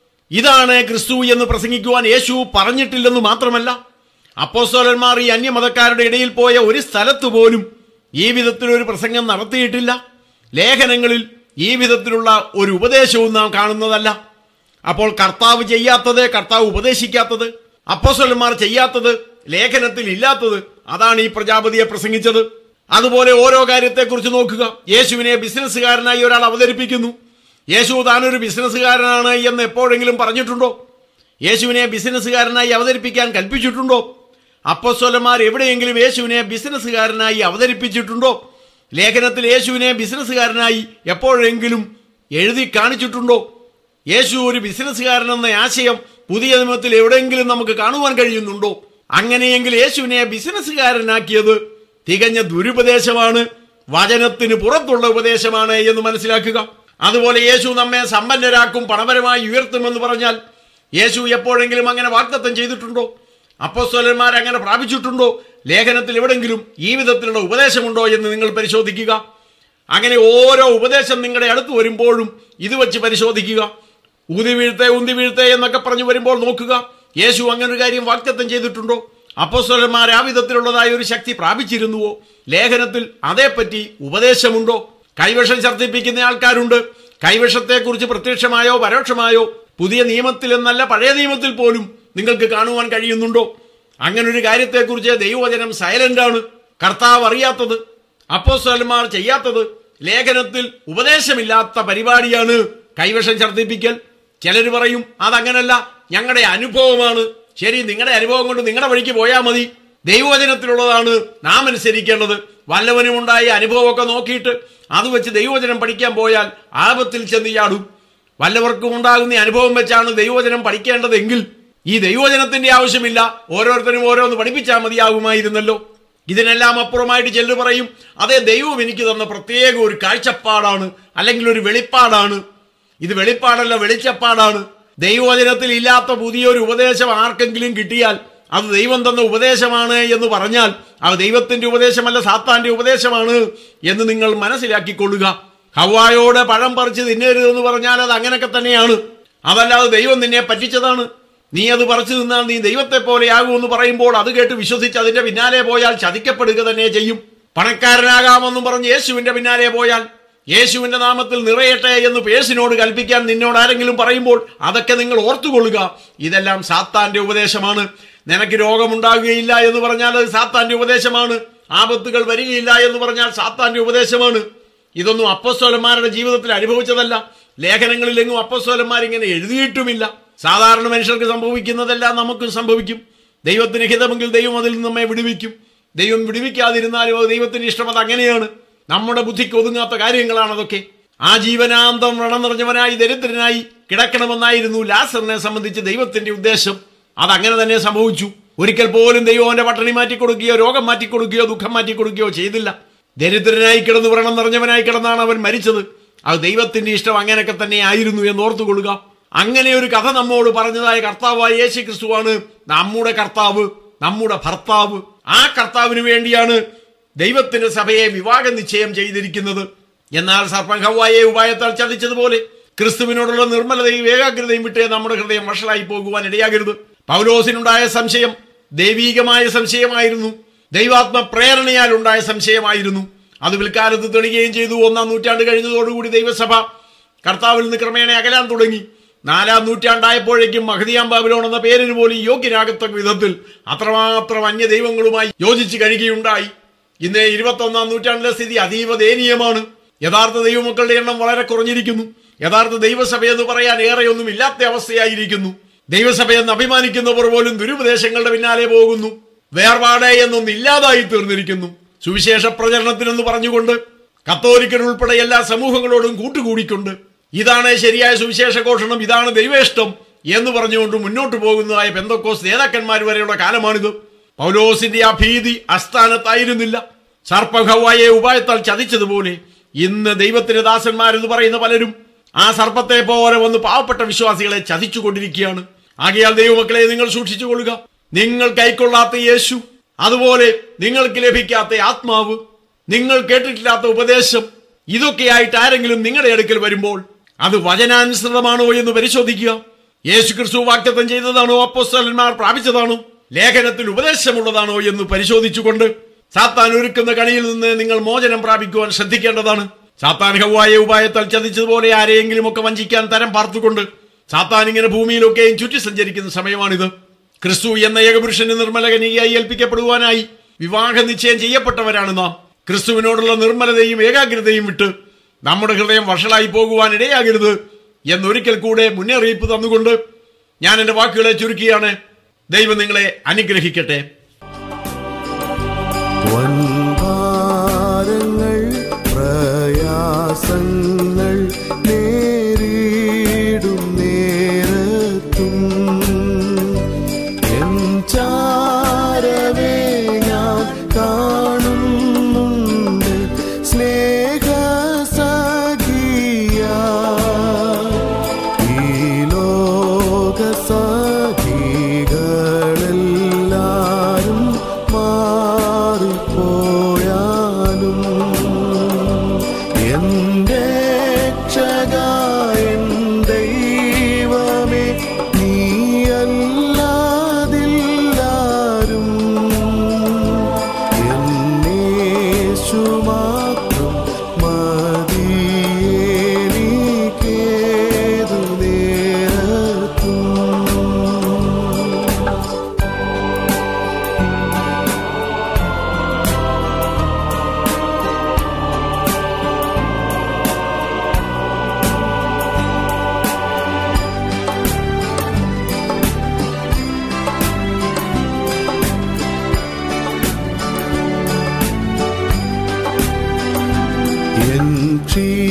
ഇതാണ് ക്രിസ്തു എന്ന് പ്രസംഗിക്കുവാൻ യേശു പറഞ്ഞിട്ടില്ലെന്ന് മാത്രമല്ല, അപ്പോസ്തലന്മാർ ഈ അന്യമതക്കാരുടെ ഇടയിൽ പോയ ഒരു സ്ഥലത്ത് പോലും ഈ വിധത്തിലൊരു പ്രസംഗം നടത്തിയിട്ടില്ല. ലേഖനങ്ങളിൽ ഈ വിധത്തിലുള്ള ഒരു ഉപദേശവും നാം കാണുന്നതല്ല. അപ്പോൾ കർത്താവ് ചെയ്യാത്തത്, കർത്താവ് ഉപദേശിക്കാത്തത്, അപ്പോസ്തലന്മാർ ചെയ്യാത്തത്, ലേഖനത്തിൽ ഇല്ലാത്തത്, അതാണ് ഈ പ്രജാപതിയെ പ്രസംഗിച്ചത്. അതുപോലെ ഓരോ കാര്യത്തെക്കുറിച്ച് നോക്കുക. യേശുവിനെ ബിസിനസ്സുകാരനായി ഒരാൾ അവതരിപ്പിക്കുന്നു. യേശു താനൊരു ബിസിനസ്സുകാരനാണ് എന്ന് എപ്പോഴെങ്കിലും പറഞ്ഞിട്ടുണ്ടോ? യേശുവിനെ ബിസിനസ്സുകാരനായി അവതരിപ്പിക്കാൻ കൽപ്പിച്ചിട്ടുണ്ടോ? അപ്പോസ്തലന്മാർ എവിടെയെങ്കിലും യേശുവിനെ ബിസിനസ്സുകാരനായി അവതരിപ്പിച്ചിട്ടുണ്ടോ? ലേഖനത്തിൽ യേശുവിനെ ബിസിനസ്സുകാരനായി എപ്പോഴെങ്കിലും എഴുതി കാണിച്ചിട്ടുണ്ടോ? യേശു ഒരു ബിസിനസ്സുകാരനെന്ന ആശയം പുതിയ നിയമത്തിൽ എവിടെയെങ്കിലും നമുക്ക് കാണുവാൻ കഴിയുന്നുണ്ടോ? അങ്ങനെയെങ്കിൽ യേശുവിനെ ബിസിനസ്സുകാരനാക്കിയത് തികഞ്ഞ ദുരുപദേശമാണ്, വചനത്തിന് പുറത്തുള്ള ഉപദേശമാണ് എന്ന് മനസ്സിലാക്കുക. അതുപോലെ യേശു നമ്മെ സമ്പന്നരാക്കും, പണപരമായി ഉയർത്തുമെന്ന് പറഞ്ഞാൽ യേശു എപ്പോഴെങ്കിലും അങ്ങനെ വാഗ്ദത്തം ചെയ്തിട്ടുണ്ടോ? അപ്പോസ്തലന്മാർ അങ്ങനെ പ്രാപിച്ചിട്ടുണ്ടോ? ലേഖനത്തിൽ എവിടെങ്കിലും ഈ വിധത്തിലുള്ള ഉപദേശമുണ്ടോ എന്ന് നിങ്ങൾ പരിശോധിക്കുക. അങ്ങനെ ഓരോ ഉപദേശം നിങ്ങളുടെ അടുത്ത് വരുമ്പോഴും ഇത് വെച്ച് പരിശോധിക്കുക. ഉന്തി വീഴ്ത്തേ എന്നൊക്കെ പറഞ്ഞു വരുമ്പോൾ നോക്കുക, യേശു അങ്ങനെ ഒരു കാര്യം വാഗ്ദത്തം ചെയ്തിട്ടുണ്ടോ? അപ്പോസ്തലന്മാർ ആ വിധത്തിലുള്ളതായ ഒരു ശക്തി പ്രാപിച്ചിരുന്നുവോ? ലേഖനത്തിൽ അതേപ്പറ്റി ഉപദേശമുണ്ടോ? കൈവശം ഛർദ്ദിപ്പിക്കുന്ന ആൾക്കാരുണ്ട്. കൈവശത്തെക്കുറിച്ച് പ്രത്യക്ഷമായോ പരോക്ഷമായോ പുതിയ നിയമത്തിൽ എന്നല്ല പഴയ നിയമത്തിൽ പോലും നിങ്ങൾക്ക് കാണുവാൻ കഴിയുന്നുണ്ടോ? അങ്ങനൊരു കാര്യത്തെക്കുറിച്ച് ദൈവവചനം സൈലന്റ് ആണ്. കർത്താവ് അറിയാത്തത്, അപ്പോസ്തലന്മാർ ചെയ്യാത്തത്, ലേഖനത്തിൽ ഉപദേശമില്ലാത്ത പരിപാടിയാണ് കൈവശം ഛർദ്ദിപ്പിക്കൽ. ചിലർ പറയും അതങ്ങനല്ല, ഞങ്ങളുടെ അനുഭവമാണ്. ശരി, നിങ്ങളുടെ അനുഭവം കൊണ്ട് നിങ്ങളുടെ വഴിക്ക് പോയാൽ മതി. ദൈവവചനത്തിലുള്ളതാണ് നാം അനുസരിക്കേണ്ടത്. വല്ലവനും ഉണ്ടായ അനുഭവമൊക്കെ നോക്കിയിട്ട് അത് വെച്ച് ദൈവവചനം പഠിക്കാൻ പോയാൽ ആപത്തിൽ ചെന്ന് ചാടും. വല്ലവർക്കും ഉണ്ടാകുന്ന അനുഭവം വെച്ചാണ് ദൈവവചനം പഠിക്കേണ്ടതെങ്കിൽ ഈ ദൈവവചനത്തിന്റെ ആവശ്യമില്ല, ഓരോരുത്തരും ഓരോന്ന് പഠിപ്പിച്ചാൽ മതിയാകുമായിരുന്നല്ലോ. ഇതിനെല്ലാം അപ്പുറമായിട്ട് ചിലർ പറയും അതേ, ദൈവം എനിക്ക് തന്ന പ്രത്യേക ഒരു കാഴ്ചപ്പാടാണ്, അല്ലെങ്കിൽ ഒരു വെളിപ്പാടാണ്. ഇത് വെളിപ്പാടല്ല, വെളിച്ചപ്പാടാണ്. ദൈവവചനത്തിൽ ഇല്ലാത്ത പുതിയൊരു ഉപദേശം ആർക്കെങ്കിലും കിട്ടിയാൽ അത് ദൈവം തന്ന ഉപദേശമാണ് എന്ന് പറഞ്ഞാൽ അത് ദൈവത്തിന്റെ ഉപദേശമല്ല, സാത്താന്റെ ഉപദേശമാണ് എന്ന് നിങ്ങൾ മനസ്സിലാക്കിക്കൊള്ളുക. ഹവ്വായോട് പഴം പറിച്ച് തിന്നരുതെന്ന് പറഞ്ഞാൽ അത് അങ്ങനെയൊക്കെ തന്നെയാണ്. അതല്ലാതെ ദൈവം നിന്നെ പറ്റിച്ചതാണ്, നീ അത് പറിച്ചു നിന്നാൽ നീ ദൈവത്തെ പോലെയാകുമെന്ന് പറയുമ്പോൾ അത് കേട്ട് വിശ്വസിച്ച് അതിന്റെ പിന്നാലെ പോയാൽ ചതിക്കപ്പെടുക തന്നെ ചെയ്യും. പണക്കാരനാകാമെന്നും പറഞ്ഞ് യേശുവിന്റെ പിന്നാലെ പോയാൽ യേശുവിന്റെ നാമത്തിൽ നിറയട്ടെ എന്ന് പേഴ്സിനോട് കൽപ്പിക്കാൻ നിന്നോട് ആരെങ്കിലും പറയുമ്പോൾ അതൊക്കെ നിങ്ങൾ ഓർത്തുകൊള്ളുക, ഇതെല്ലാം സാത്താന്റെ ഉപദേശമാണ്. നിനക്ക് രോഗമുണ്ടാകുകയില്ല എന്ന് പറഞ്ഞാൽ അത് സാത്താന്റെ ഉപദേശമാണ്. ആപത്തുകൾ വരികയില്ല എന്ന് പറഞ്ഞാൽ സാത്താന്റെ ഉപദേശമാണ്. ഇതൊന്നും അപ്പോസ്തലന്മാരുടെ ജീവിതത്തിൽ അനുഭവിച്ചതല്ല. ലേഖനങ്ങളിലെങ്ങും അപ്പോസ്തലന്മാരിങ്ങനെ എഴുതിയിട്ടുമില്ല. സാധാരണ മനുഷ്യർക്ക് സംഭവിക്കുന്നതെല്ലാം നമുക്കും സംഭവിക്കും. ദൈവത്തിന് ഹിതമെങ്കിൽ ദൈവം അതിൽ നിന്ന് നമ്മെ വിടുവിക്കും. ദൈവം വിടുവിക്കാതിരുന്നാലും അത് ദൈവത്തിന്റെ ഇഷ്ടം, അത് അങ്ങനെയാണ്. നമ്മുടെ ബുദ്ധിക്ക് ഒതുങ്ങാത്ത കാര്യങ്ങളാണ് അതൊക്കെ. ആ ജീവനാന്തം വ്രണം നിറഞ്ഞവനായി ദരിദ്രനായി കിടക്കണമെന്നായിരുന്നു ലാസറിനെ സംബന്ധിച്ച് ദൈവത്തിന്റെ ഉദ്ദേശം. അതങ്ങനെ തന്നെ സംഭവിച്ചു. ഒരിക്കൽ പോലും ദൈവം അവന്റെ പട്ടിണി മാറ്റിക്കൊടുക്കുകയോ രോഗം മാറ്റിക്കൊടുക്കുകയോ ദുഃഖം മാറ്റിക്കൊടുക്കുകയോ ചെയ്തില്ല. ദരിദ്രനായി കിടന്ന് വ്രണം നിറഞ്ഞവനായി കിടന്നാണ് അവൻ മരിച്ചത്. അത് ദൈവത്തിന്റെ ഇഷ്ടം അങ്ങനെയൊക്കെ തന്നെ ആയിരുന്നു എന്ന് ഓർത്തുകൊള്ളുക. അങ്ങനെ ഒരു കഥ നമ്മോട് പറഞ്ഞതായ കർത്താവായ യേശു ക്രിസ്തുവാണ് നമ്മുടെ കർത്താവ്, നമ്മുടെ ഭർത്താവ്. ആ കർത്താവിന് വേണ്ടിയാണ് ദൈവത്തിന്റെ സഭയെ വിവാഹ നിശ്ചയം ചെയ്തിരിക്കുന്നത്. എന്നാൽ സർപ്പം ഹവ്വായെ ഉപായത്താൽ ചതിച്ചതുപോലെ ക്രിസ്തുവിനോടുള്ള നിർമ്മലതയും ഏകാഗ്രതയും വിട്ടേ നമ്മുടെ ഹൃദയം വഷളായി പോകുവാൻ ഇടയാകരുത്. പൗലോസിനുണ്ടായ സംശയം ദൈവീകമായ സംശയമായിരുന്നു, ദൈവാത്മ പ്രേരണയാൽ ഉണ്ടായ സംശയമായിരുന്നു. അത് പിൽക്കാലത്ത് തെളിയുകയും ചെയ്തു. 1-ാം നൂറ്റാണ്ട് കഴിഞ്ഞതോടുകൂടി ദൈവസഭ കർത്താവിൽ നിന്ന് ക്രമേണ അകലാൻ തുടങ്ങി. 4-ാം നൂറ്റാണ്ടായപ്പോഴേക്കും മഹദിയാം ബാബിലോൺ എന്ന പേരിന് പോലും യോഗ്യനാകത്തക്ക വിധത്തിൽ അത്രമാത്രം അന്യ ദൈവങ്ങളുമായി യോജിച്ച് കഴിയുകയുണ്ടായി. ഇന്ന് 21-ാം നൂറ്റാണ്ടിലെ സ്ഥിതി അതീവ ദയനീയമാണ്. യഥാർത്ഥ ദൈവമക്കളുടെ എണ്ണം വളരെ കുറഞ്ഞിരിക്കുന്നു. യഥാർത്ഥ ദൈവസഭയെന്ന് പറയാൻ ഏറെയൊന്നും ഇല്ലാത്ത അവസ്ഥയായിരിക്കുന്നു. ദൈവസഭയെന്ന് അഭിമാനിക്കുന്നവർ പോലും ദുരുപദേശങ്ങളുടെ പിന്നാലെ പോകുന്നു. വേർപാട് എന്നൊന്നും ഇല്ലാതായി തീർന്നിരിക്കുന്നു. സുവിശേഷ പ്രചരണത്തിനെന്ന് പറഞ്ഞുകൊണ്ട് കത്തോലിക്കർ ഉൾപ്പെടെ എല്ലാ സമൂഹങ്ങളോടും കൂട്ടുകൂടിക്കൊണ്ട് ഇതാണ് ശരിയായ സുവിശേഷ ഘോഷണം, ഇതാണ് ദൈവേഷ്ടം എന്ന് പറഞ്ഞുകൊണ്ട് മുന്നോട്ട് പോകുന്നതായ പെന്തക്കോസ്ത് നേതാക്കന്മാർ വരെയുള്ള കാലമാണിത്. പൗലോസിന്റെ ആ ഭീതി അസ്ഥാനത്തായിരുന്നില്ല. സർപ്പം ഹവ്വായെ ഉപായത്താൽ ചതിച്ചതുപോലെ ഇന്ന് ദൈവത്തിന്റെ ദാസന്മാരെന്ന് പറയുന്ന പലരും ആ സർപ്പത്തെ പോലെ വന്ന് പാവപ്പെട്ട വിശ്വാസികളെ ചതിച്ചുകൊണ്ടിരിക്കുകയാണ്. ആകയാൽ ദൈവമക്കളെ നിങ്ങൾ സൂക്ഷിച്ചു കൊള്ളുക. നിങ്ങൾ കൈക്കൊള്ളാത്ത യേശു, അതുപോലെ നിങ്ങൾക്ക് ലഭിക്കാത്ത ആത്മാവ്, നിങ്ങൾ കേട്ടിട്ടില്ലാത്ത ഉപദേശം, ഇതൊക്കെയായിട്ട് ആരെങ്കിലും നിങ്ങളുടെ അടുക്കൽ വരുമ്പോൾ അത് വചനാനുസൃതമാണോ എന്ന് പരിശോധിക്കുക. യേശു ക്രിസ്തു വാഗ്ദത്തം ചെയ്തതാണോ, അപ്പോസ്തലന്മാർ പ്രാപിച്ചതാണോ, ലേഖനത്തിൽ ഉപദേശമുള്ളതാണോ എന്ന് പരിശോധിച്ചുകൊണ്ട് സാത്താൻ ഒരുക്കുന്ന കണിയിൽ നിന്ന് നിങ്ങൾ മോചനം പ്രാപിക്കുവാൻ ശ്രദ്ധിക്കേണ്ടതാണ്. സാത്താൻ ഹവ്വായെ ഉപായത്താൽ ചതിച്ചതുപോലെ ആരെയെങ്കിലും ഒക്കെ വഞ്ചിക്കാൻ തരം പാർത്തുകൊണ്ട് സാത്താൻ ഇങ്ങനെ ഭൂമിയിലൊക്കെയും ചുറ്റി സഞ്ചരിക്കുന്ന സമയമാണിത്. ക്രിസ്തു എന്ന ഏകപുരുഷന് നിർമ്മല കന്യകയായി ഏൽപ്പിക്കപ്പെടുവാനായി വിവാഹ നിശ്ചയം ചെയ്യപ്പെട്ടവരാണ് നാം. ക്രിസ്തുവിനോടുള്ള നിർമ്മലതയും ഏകാഗ്രതയും വിട്ട് നമ്മുടെ ഹൃദയം വഷളായി പോകുവാൻ ഇടയാകരുത് എന്നൊരിക്കൽ കൂടെ മുന്നറിയിപ്പ് തന്നുകൊണ്ട് ഞാൻ എന്റെ വാക്കുകളെ ചുരുക്കിയാണ്. ദൈവം നിങ്ങളെ അനുഗ്രഹിക്കട്ടെ. പ്രയാസങ്ങൾ നേരിടും നേരത്തും എൻ ചാരവേ ഞാൻ കാണുന്നുണ്ട് സ്നേഹസഖിയാ. ഈ ലോകസഖികളെല്ലാരും മാറിപ്പോയാലും എന്റെ രക്ഷകൻ ദൈവമേ നീയല്ലാതില്ലാരും എന്നേശു മാത്രം മതിയെനിക്കേതു നേരത്തും. രക്ഷിതാവേ